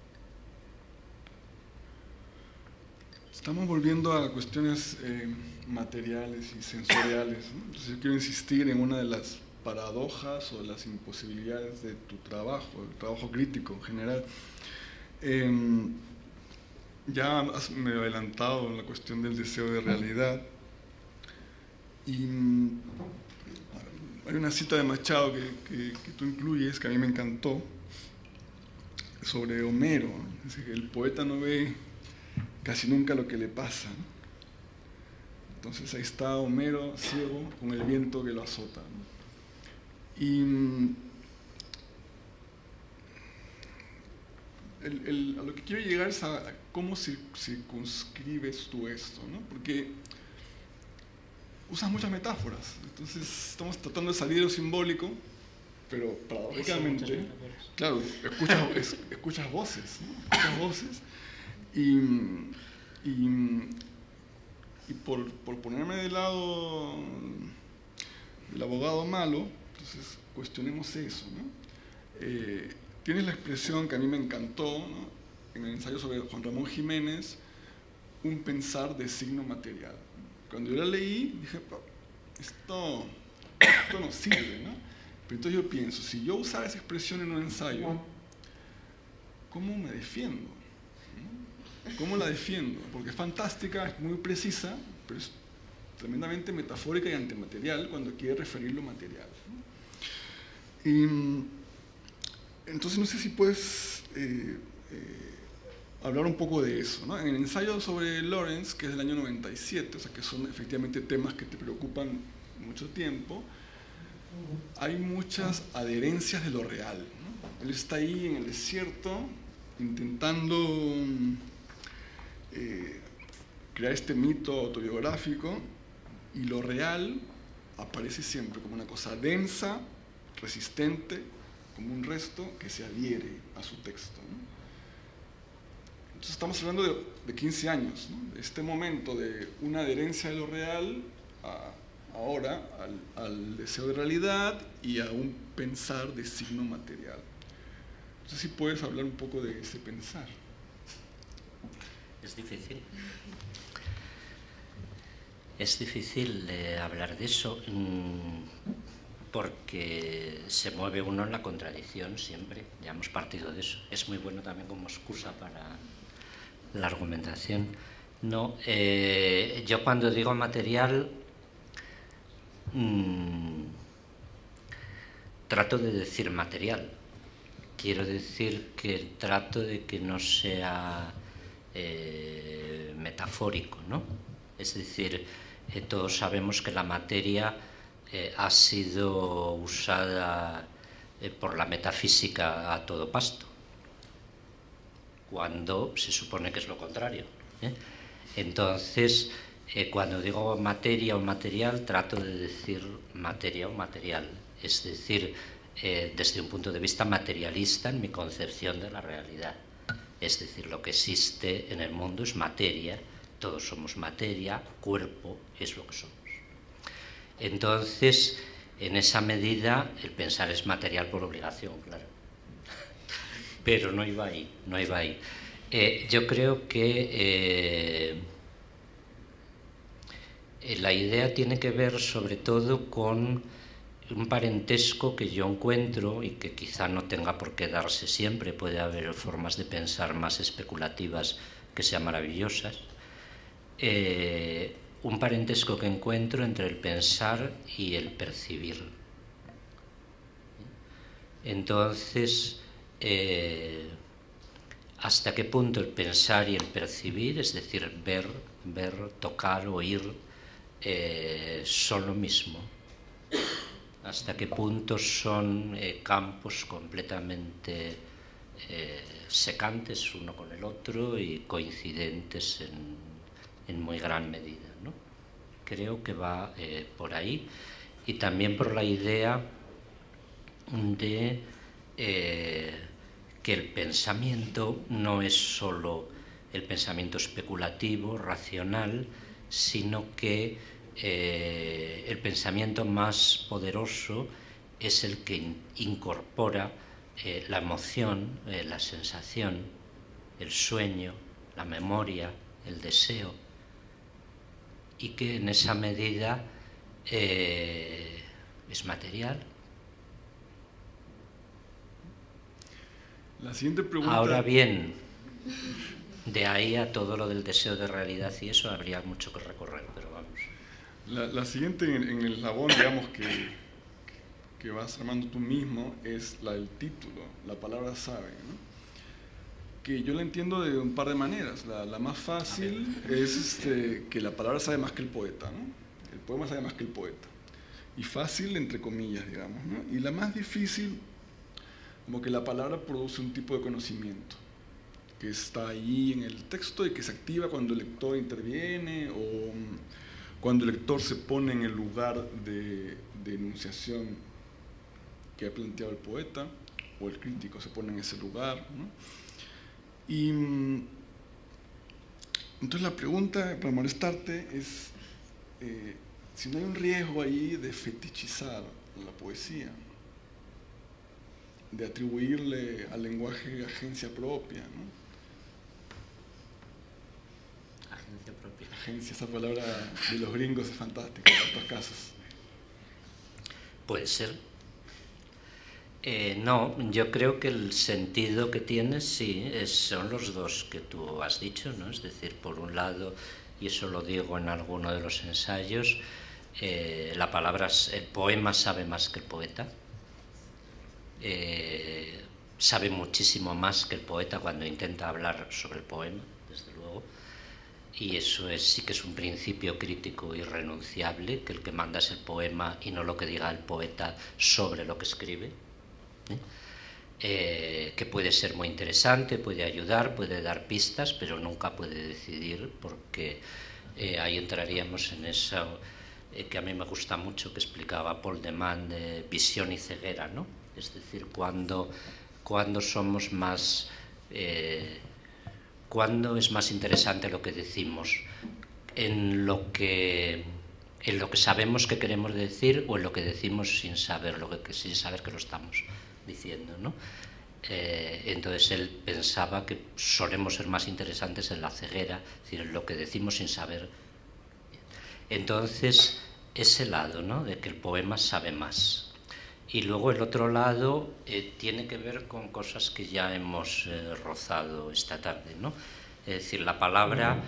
Estamos volviendo a cuestiones eh, materiales y sensoriales, ¿no? Entonces yo quiero insistir en una de las paradojas o las imposibilidades de tu trabajo, el trabajo crítico en general. Eh, ya has medio adelantado en la cuestión del deseo de realidad, y hay una cita de Machado que, que, que tú incluyes, que a mí me encantó, sobre Homero, ¿no? Dice que el poeta no ve casi nunca lo que le pasa, ¿no? Entonces ahí está Homero ciego con el viento que lo azota, ¿no? Y el, el, a lo que quiero llegar es a cómo circunscribes tú esto, ¿no? Porque usas muchas metáforas, entonces estamos tratando de salir de lo simbólico, pero paradójicamente, claro, escuchas, es, escuchas voces, ¿no? Escuchas voces. Y, y, y por, por ponerme del lado del abogado malo, entonces cuestionemos eso, ¿no? Eh, tienes la expresión que a mí me encantó, ¿no? En el ensayo sobre Juan Ramón Jiménez, un pensar de signo material. Cuando yo la leí, dije, esto, esto no sirve, ¿no? Pero entonces yo pienso, si yo usara esa expresión en un ensayo, ¿cómo me defiendo? ¿Cómo la defiendo? Porque es fantástica, es muy precisa, pero es tremendamente metafórica y antimaterial cuando quiere referir lo material, ¿no? Y entonces no sé si puedes eh, eh, hablar un poco de eso, ¿no? En el ensayo sobre Lawrence, que es del año noventa y siete, o sea que son efectivamente temas que te preocupan mucho tiempo, hay muchas adherencias de lo real, ¿no? Él está ahí en el desierto intentando Eh, crear este mito autobiográfico, y lo real aparece siempre como una cosa densa, resistente, como un resto que se adhiere a su texto, ¿no? Entonces estamos hablando de, de quince años, ¿no? De este momento de una adherencia de lo real a, ahora al, al deseo de realidad y a un pensar de signo material. Entonces, si puedes hablar un poco de ese pensar. Es difícil. Es difícil eh, hablar de eso mmm, porque se mueve uno en la contradicción siempre. Ya hemos partido de eso. Es muy bueno también como excusa para la argumentación. No, eh, yo cuando digo material mmm, trato de decir material. Quiero decir que trato de que no sea eh, metafórico, ¿no? Es decir, eh, todos sabemos que la materia eh, ha sido usada eh, por la metafísica a todo pasto, cuando se supone que es lo contrario, ¿eh? Entonces, eh, cuando digo materia o material, trato de decir materia o material, es decir, eh, desde un punto de vista materialista en mi concepción de la realidad. Es decir, lo que existe en el mundo es materia, todos somos materia, cuerpo, es lo que somos. Entonces, en esa medida, el pensar es material por obligación, claro. Pero no iba ahí, no iba ahí. Eh, yo creo que eh, la idea tiene que ver sobre todo con un parentesco que yo encuentro y que quizá no tenga por qué darse siempre, puede haber formas de pensar más especulativas que sean maravillosas, eh, un parentesco que encuentro entre el pensar y el percibir. Entonces, eh, hasta qué punto el pensar y el percibir, es decir, ver, ver, tocar, oír, eh, son lo mismo. Hasta qué punto son eh, campos completamente eh, secantes uno con el otro y coincidentes en, en muy gran medida, ¿no? Creo que va eh, por ahí, y también por la idea de eh, que el pensamiento no es solo el pensamiento especulativo, racional, sino que eh, el pensamiento más poderoso es el que in- incorpora eh, la emoción, eh, la sensación, el sueño, la memoria, el deseo, y que en esa medida eh, es material. La siguiente pregunta... Ahora bien, de ahí a todo lo del deseo de realidad y eso habría mucho que recorrer, pero vamos. La, la siguiente en, en el eslabón, digamos, que, que vas armando tú mismo es la del título, la palabra sabe, ¿no? Que yo la entiendo de un par de maneras. La, la más fácil es este, que la palabra sabe más que el poeta, ¿no? El poema sabe más que el poeta. Y fácil, entre comillas, digamos, ¿no? Y la más difícil, como que la palabra produce un tipo de conocimiento que está ahí en el texto y que se activa cuando el lector interviene o cuando el lector se pone en el lugar de, de enunciación que ha planteado el poeta, o el crítico se pone en ese lugar, ¿no? Y entonces la pregunta, para molestarte, es eh, si no hay un riesgo ahí de fetichizar la poesía, de atribuirle al lenguaje agencia propia, ¿no? Agencia propia. Agencia, esa palabra de los gringos es fantástica en estos casos. Puede ser. Eh, no, yo creo que el sentido que tiene, sí, es, son los dos que tú has dicho, ¿no? Es decir, por un lado, y eso lo digo en alguno de los ensayos, eh, la palabra, el poema sabe más que el poeta, eh, sabe muchísimo más que el poeta cuando intenta hablar sobre el poema, desde luego, y eso es, sí que es un principio crítico irrenunciable, que el que manda es el poema y no lo que diga el poeta sobre lo que escribe. ¿Eh? Eh, que puede ser muy interesante, puede ayudar, puede dar pistas, pero nunca puede decidir, porque eh, ahí entraríamos en eso eh, que a mí me gusta mucho, que explicaba Paul de Man, de visión y ceguera, ¿no? Es decir, cuando, cuando somos más... Eh, cuando es más interesante lo que decimos, en lo que... en lo que sabemos que queremos decir o en lo que decimos sin saber, lo que, sin saber que lo estamos diciendo, ¿no? Eh, entonces él pensaba que solemos ser más interesantes en la ceguera, es decir, en lo que decimos sin saber. Entonces, ese lado, ¿no?, de que el poema sabe más. Y luego el otro lado eh, tiene que ver con cosas que ya hemos eh, rozado esta tarde, ¿no? Es decir, la palabra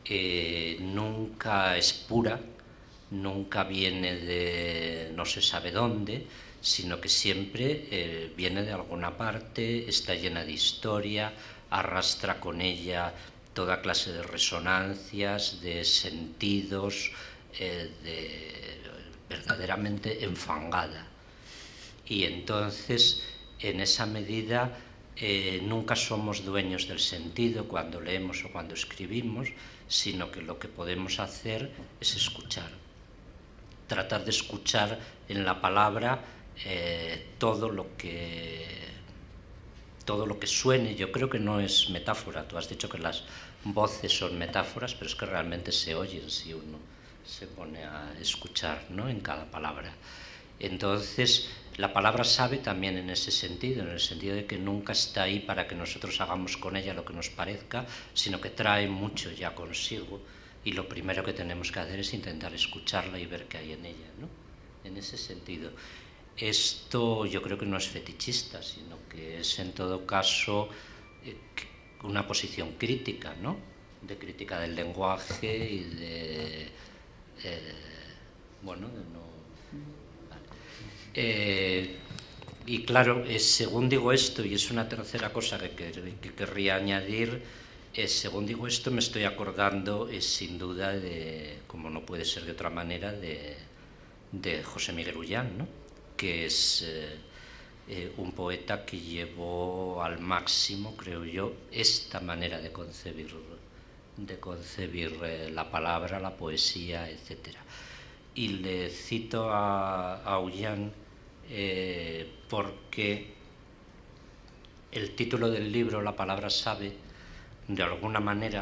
eh, nunca es pura, nunca viene de no se sabe dónde, sino que siempre eh, viene de alguna parte, está llena de historia, arrastra con ella toda clase de resonancias, de sentidos, eh, de, verdaderamente enfangada. Y entonces, en esa medida, eh, nunca somos dueños del sentido cuando leemos o cuando escribimos, sino que lo que podemos hacer es escuchar. Tratar de escuchar en la palabra eh, todo lo que todo lo que suene. Yo creo que no es metáfora. Tú has dicho que las voces son metáforas, pero es que realmente se oyen si uno se pone a escuchar, ¿no?, en cada palabra. Entonces, la palabra sabe también en ese sentido, en el sentido de que nunca está ahí para que nosotros hagamos con ella lo que nos parezca, sino que trae mucho ya consigo, y lo primero que tenemos que hacer es intentar escucharla y ver qué hay en ella, ¿no? En ese sentido. Esto yo creo que no es fetichista, sino que es en todo caso eh, una posición crítica, ¿no?, de crítica del lenguaje y de... Eh, bueno, de no... Vale. Eh, y claro, eh, según digo esto, y es una tercera cosa que, que, que querría añadir, eh, según digo esto me estoy acordando, eh, sin duda, de, como no puede ser de otra manera, de, de José Miguel Ullán, ¿no?, que es eh, eh, un poeta que llevó al máximo, creo yo, esta manera de concebir, de concebir eh, la palabra, la poesía, etcétera. Y le cito a, a Ullán eh, porque el título del libro, La palabra sabe, de alguna manera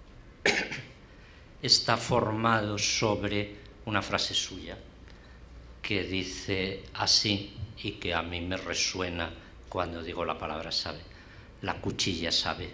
está formado sobre una frase suya que dice así, y que a mí me resuena cuando digo la palabra sabe: la cuchilla sabe.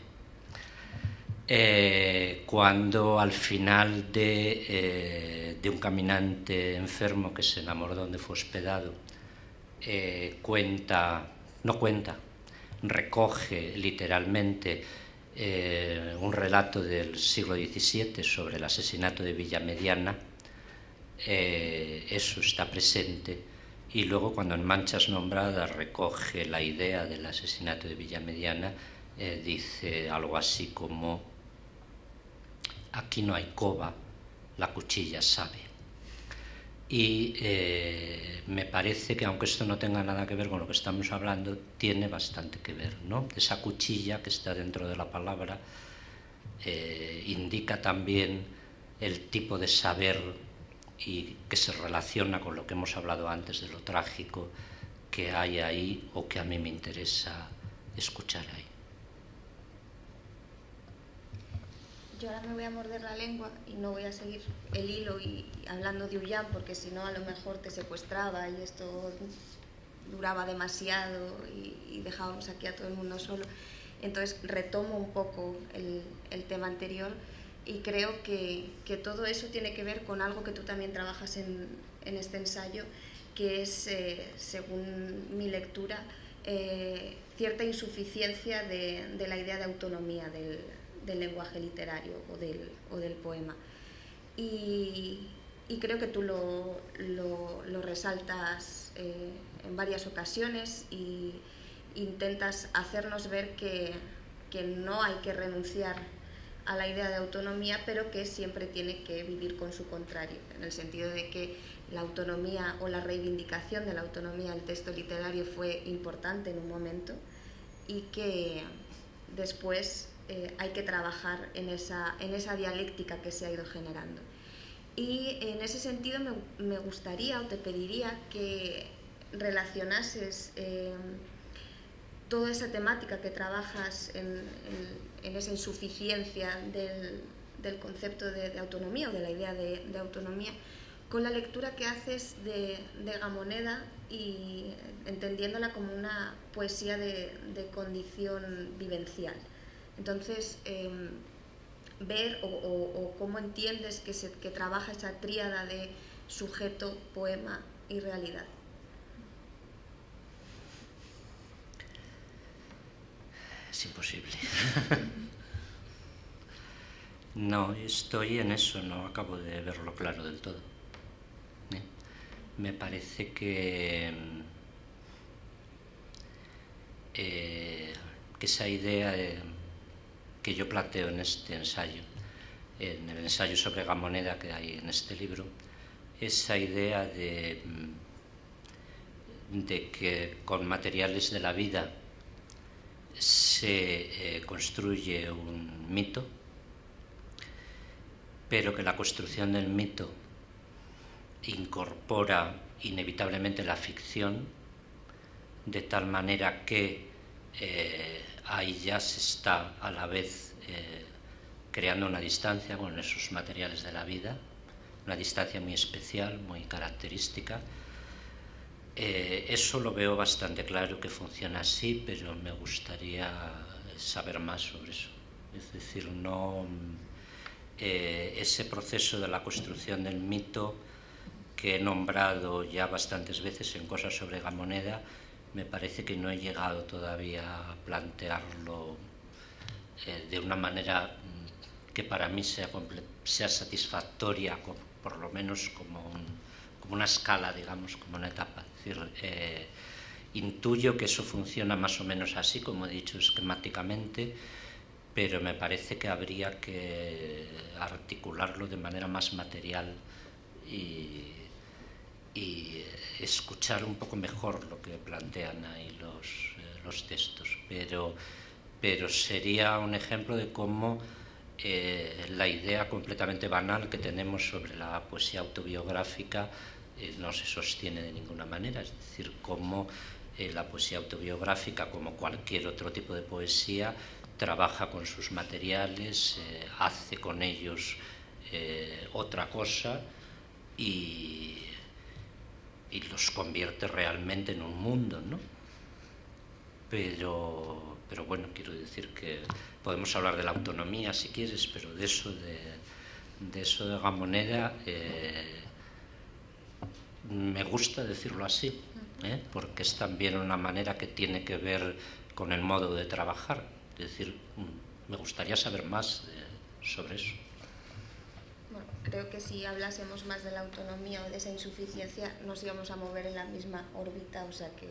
Eh, cuando al final de, eh, de un caminante enfermo que se enamoró donde fue hospedado, eh, cuenta, no cuenta, recoge literalmente eh, un relato del siglo diecisiete sobre el asesinato de Villamediana, eh, eso está presente, y luego cuando en Manchas Nombradas recoge la idea del asesinato de Villamediana, eh, dice algo así como: aquí no hay coba, la cuchilla sabe. Y eh, me parece que, aunque esto no tenga nada que ver con lo que estamos hablando, tiene bastante que ver, ¿no? Esa cuchilla que está dentro de la palabra eh, indica también el tipo de saber y que se relaciona con lo que hemos hablado antes de lo trágico que hay ahí, o que a mí me interesa escuchar ahí. Yo ahora me voy a morder la lengua y no voy a seguir el hilo y hablando de Ullán, porque si no a lo mejor te secuestraba y esto duraba demasiado y, y dejábamos aquí a todo el mundo solo. Entonces retomo un poco el, el tema anterior y creo que, que todo eso tiene que ver con algo que tú también trabajas en, en este ensayo, que es, eh, según mi lectura, eh, cierta insuficiencia de, de la idea de autonomía del, del lenguaje literario o del, o del poema. Y, y creo que tú lo, lo, lo resaltas eh, en varias ocasiones y intentas hacernos ver que, que no hay que renunciar a la idea de autonomía, pero que siempre tiene que vivir con su contrario, en el sentido de que la autonomía o la reivindicación de la autonomía del texto literario fue importante en un momento y que después eh, hay que trabajar en esa, en esa dialéctica que se ha ido generando. Y en ese sentido me, me gustaría o te pediría que relacionases eh, toda esa temática que trabajas en, en, en esa insuficiencia del, del concepto de, de autonomía o de la idea de, de autonomía con la lectura que haces de, de Gamoneda y entendiéndola como una poesía de, de condición vivencial. Entonces, eh, ver o, o, o cómo entiendes que, se, que trabaja esa tríada de sujeto, poema y realidad. Es imposible. No, estoy en eso, no acabo de verlo claro del todo. ¿Eh? Me parece que, eh, que esa idea eh, que yo planteo en este ensayo, en el ensayo sobre Gamoneda que hay en este libro, esa idea de, de que con materiales de la vida se eh, construye un mito, pero que la construcción del mito incorpora inevitablemente la ficción, de tal manera que eh, ahí ya se está a la vez eh, creando una distancia con esos materiales de la vida, una distancia muy especial, muy característica. Eh, eso lo veo bastante claro que funciona así, pero me gustaría saber más sobre eso. Es decir, no eh, ese proceso de la construcción del mito que he nombrado ya bastantes veces en cosas sobre Gamoneda, me parece que no he llegado todavía a plantearlo eh, de una manera que para mí sea, sea satisfactoria, por lo menos como, un, como una escala, digamos, como una etapa. Es decir, eh, intuyo que eso funciona más o menos así, como he dicho, esquemáticamente, pero me parece que habría que articularlo de manera más material y, y escuchar un poco mejor lo que plantean ahí los, eh, los textos. Pero, pero sería un ejemplo de cómo eh, la idea completamente banal que tenemos sobre la poesía autobiográfica eh, no se sostiene de ninguna manera. Es decir, cómo eh, la poesía autobiográfica, como cualquier otro tipo de poesía, trabaja con sus materiales, eh, hace con ellos eh, otra cosa y, y los convierte realmente en un mundo, ¿no? Pero, pero bueno, quiero decir que podemos hablar de la autonomía si quieres, pero de eso de, de, eso de Gamoneda eh, me gusta decirlo así, ¿eh? Porque es también una manera que tiene que ver con el modo de trabajar. Es decir, me gustaría saber más de, sobre eso. Bueno, creo que si hablásemos más de la autonomía o de esa insuficiencia nos íbamos a mover en la misma órbita, o sea que...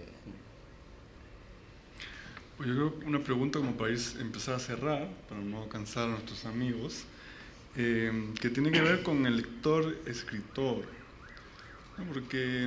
Pues yo creo que una pregunta como para ir, empezar a cerrar, para no cansar a nuestros amigos, eh, que tiene que ver con el lector-escritor, ¿no? Porque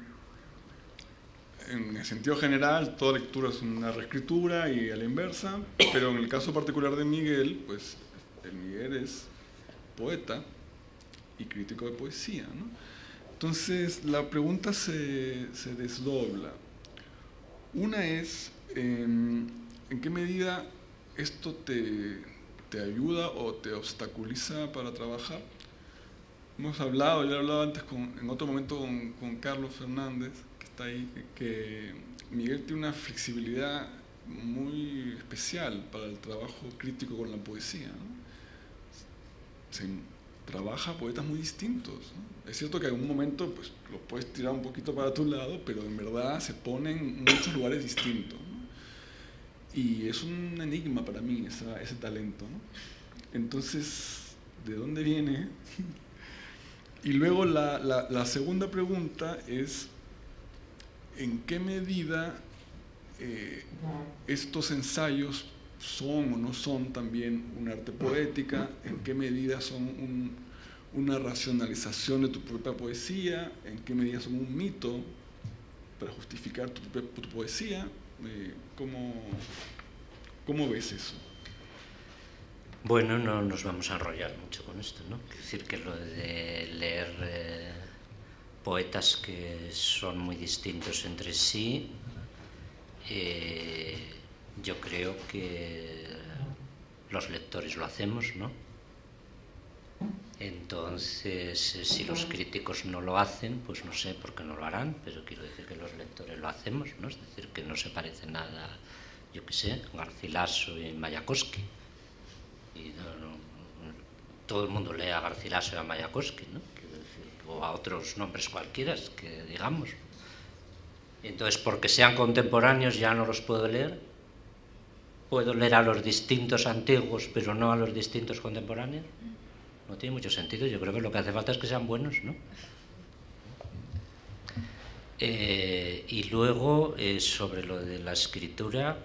en el sentido general toda lectura es una reescritura y a la inversa, pero en el caso particular de Miguel, pues el Miguel es poeta y crítico de poesía, ¿no? Entonces la pregunta se, se desdobla. Una es, eh, ¿en qué medida esto te, te ayuda o te obstaculiza para trabajar? Hemos hablado, yo he hablado antes con, en otro momento con, con Carlos Fernández, que está ahí, que Miguel tiene una flexibilidad muy especial para el trabajo crítico con la poesía, ¿no? Se trabaja poetas muy distintos, ¿no? Es cierto que en un momento pues, los puedes tirar un poquito para tu lado, pero en verdad se ponen en muchos lugares distintos, ¿no? Y es un enigma para mí esa, ese talento, ¿no? Entonces, ¿de dónde viene? Y luego la, la, la segunda pregunta es, ¿en qué medida eh, estos ensayos son o no son también un arte poética? ¿En qué medida son un, una racionalización de tu propia poesía? ¿En qué medida son un mito para justificar tu, tu poesía? Eh, ¿cómo, ¿Cómo ves eso? Bueno, no nos vamos a enrollar mucho con esto, ¿no? Es decir, que lo de leer eh, poetas que son muy distintos entre sí, eh, yo creo que los lectores lo hacemos, ¿no? Entonces, si los críticos no lo hacen, pues no sé por qué no lo harán, pero quiero decir que los lectores lo hacemos, ¿no? Es decir, que no se parece nada, yo qué sé, Garcilaso y Mayakovsky. Y no, no, todo el mundo lee a Garcilaso y a Mayakovsky, ¿no? O a otros nombres cualquiera, que digamos. Entonces, porque sean contemporáneos ya no los puedo leer. puedo leer a los distintos antiguos, pero no a los distintos contemporáneos. No tiene mucho sentido. Yo creo que lo que hace falta es que sean buenos, ¿no? Eh, y luego, eh, sobre lo de la escritura,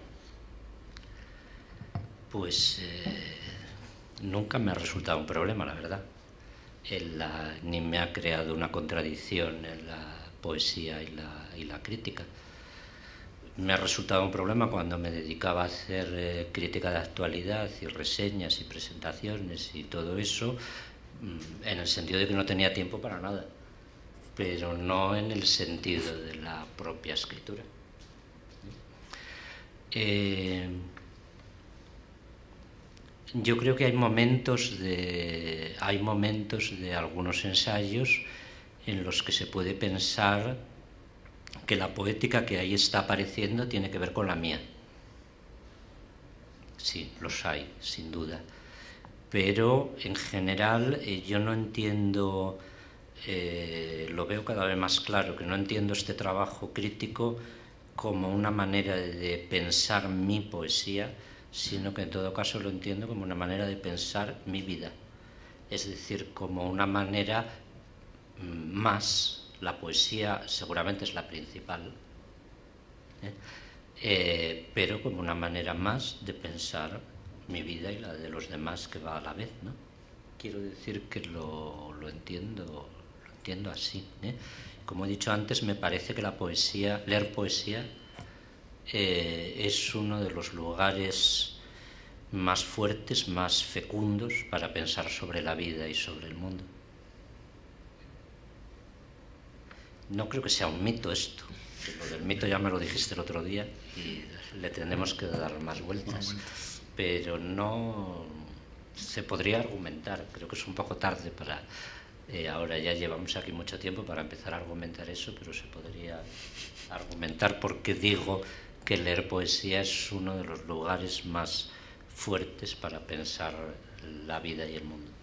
pues eh, nunca me ha resultado un problema, la verdad. En la, ni me ha creado una contradicción en la poesía y la, y la crítica. Me ha resultado un problema cuando me dedicaba a hacer eh, crítica de actualidad y reseñas y presentaciones y todo eso, en el sentido de que no tenía tiempo para nada, pero no en el sentido de la propia escritura. Eh, yo creo que hay momentos de hay momentos de algunos ensayos en los que se puede pensar que la poética que ahí está apareciendo tiene que ver con la mía. Sí, los hay, sin duda. Pero en general eh, yo no entiendo, eh, lo veo cada vez más claro, que no entiendo este trabajo crítico como una manera de pensar mi poesía, sino que en todo caso lo entiendo como una manera de pensar mi vida. Es decir, como una manera más, la poesía seguramente es la principal, ¿eh? Eh, pero como una manera más de pensar mi vida y la de los demás que va a la vez, ¿no? Quiero decir que lo, lo entiendo, lo entiendo así, ¿eh? Como he dicho antes, me parece que la poesía, leer poesía, eh, es uno de los lugares más fuertes, más fecundos para pensar sobre la vida y sobre el mundo. No creo que sea un mito esto. Lo del mito ya me lo dijiste el otro día y le tendremos que dar más vueltas. Pero no se podría argumentar. Creo que es un poco tarde para... Eh, ahora ya llevamos aquí mucho tiempo para empezar a argumentar eso, pero se podría argumentar porque digo que leer poesía es uno de los lugares más fuertes para pensar la vida y el mundo.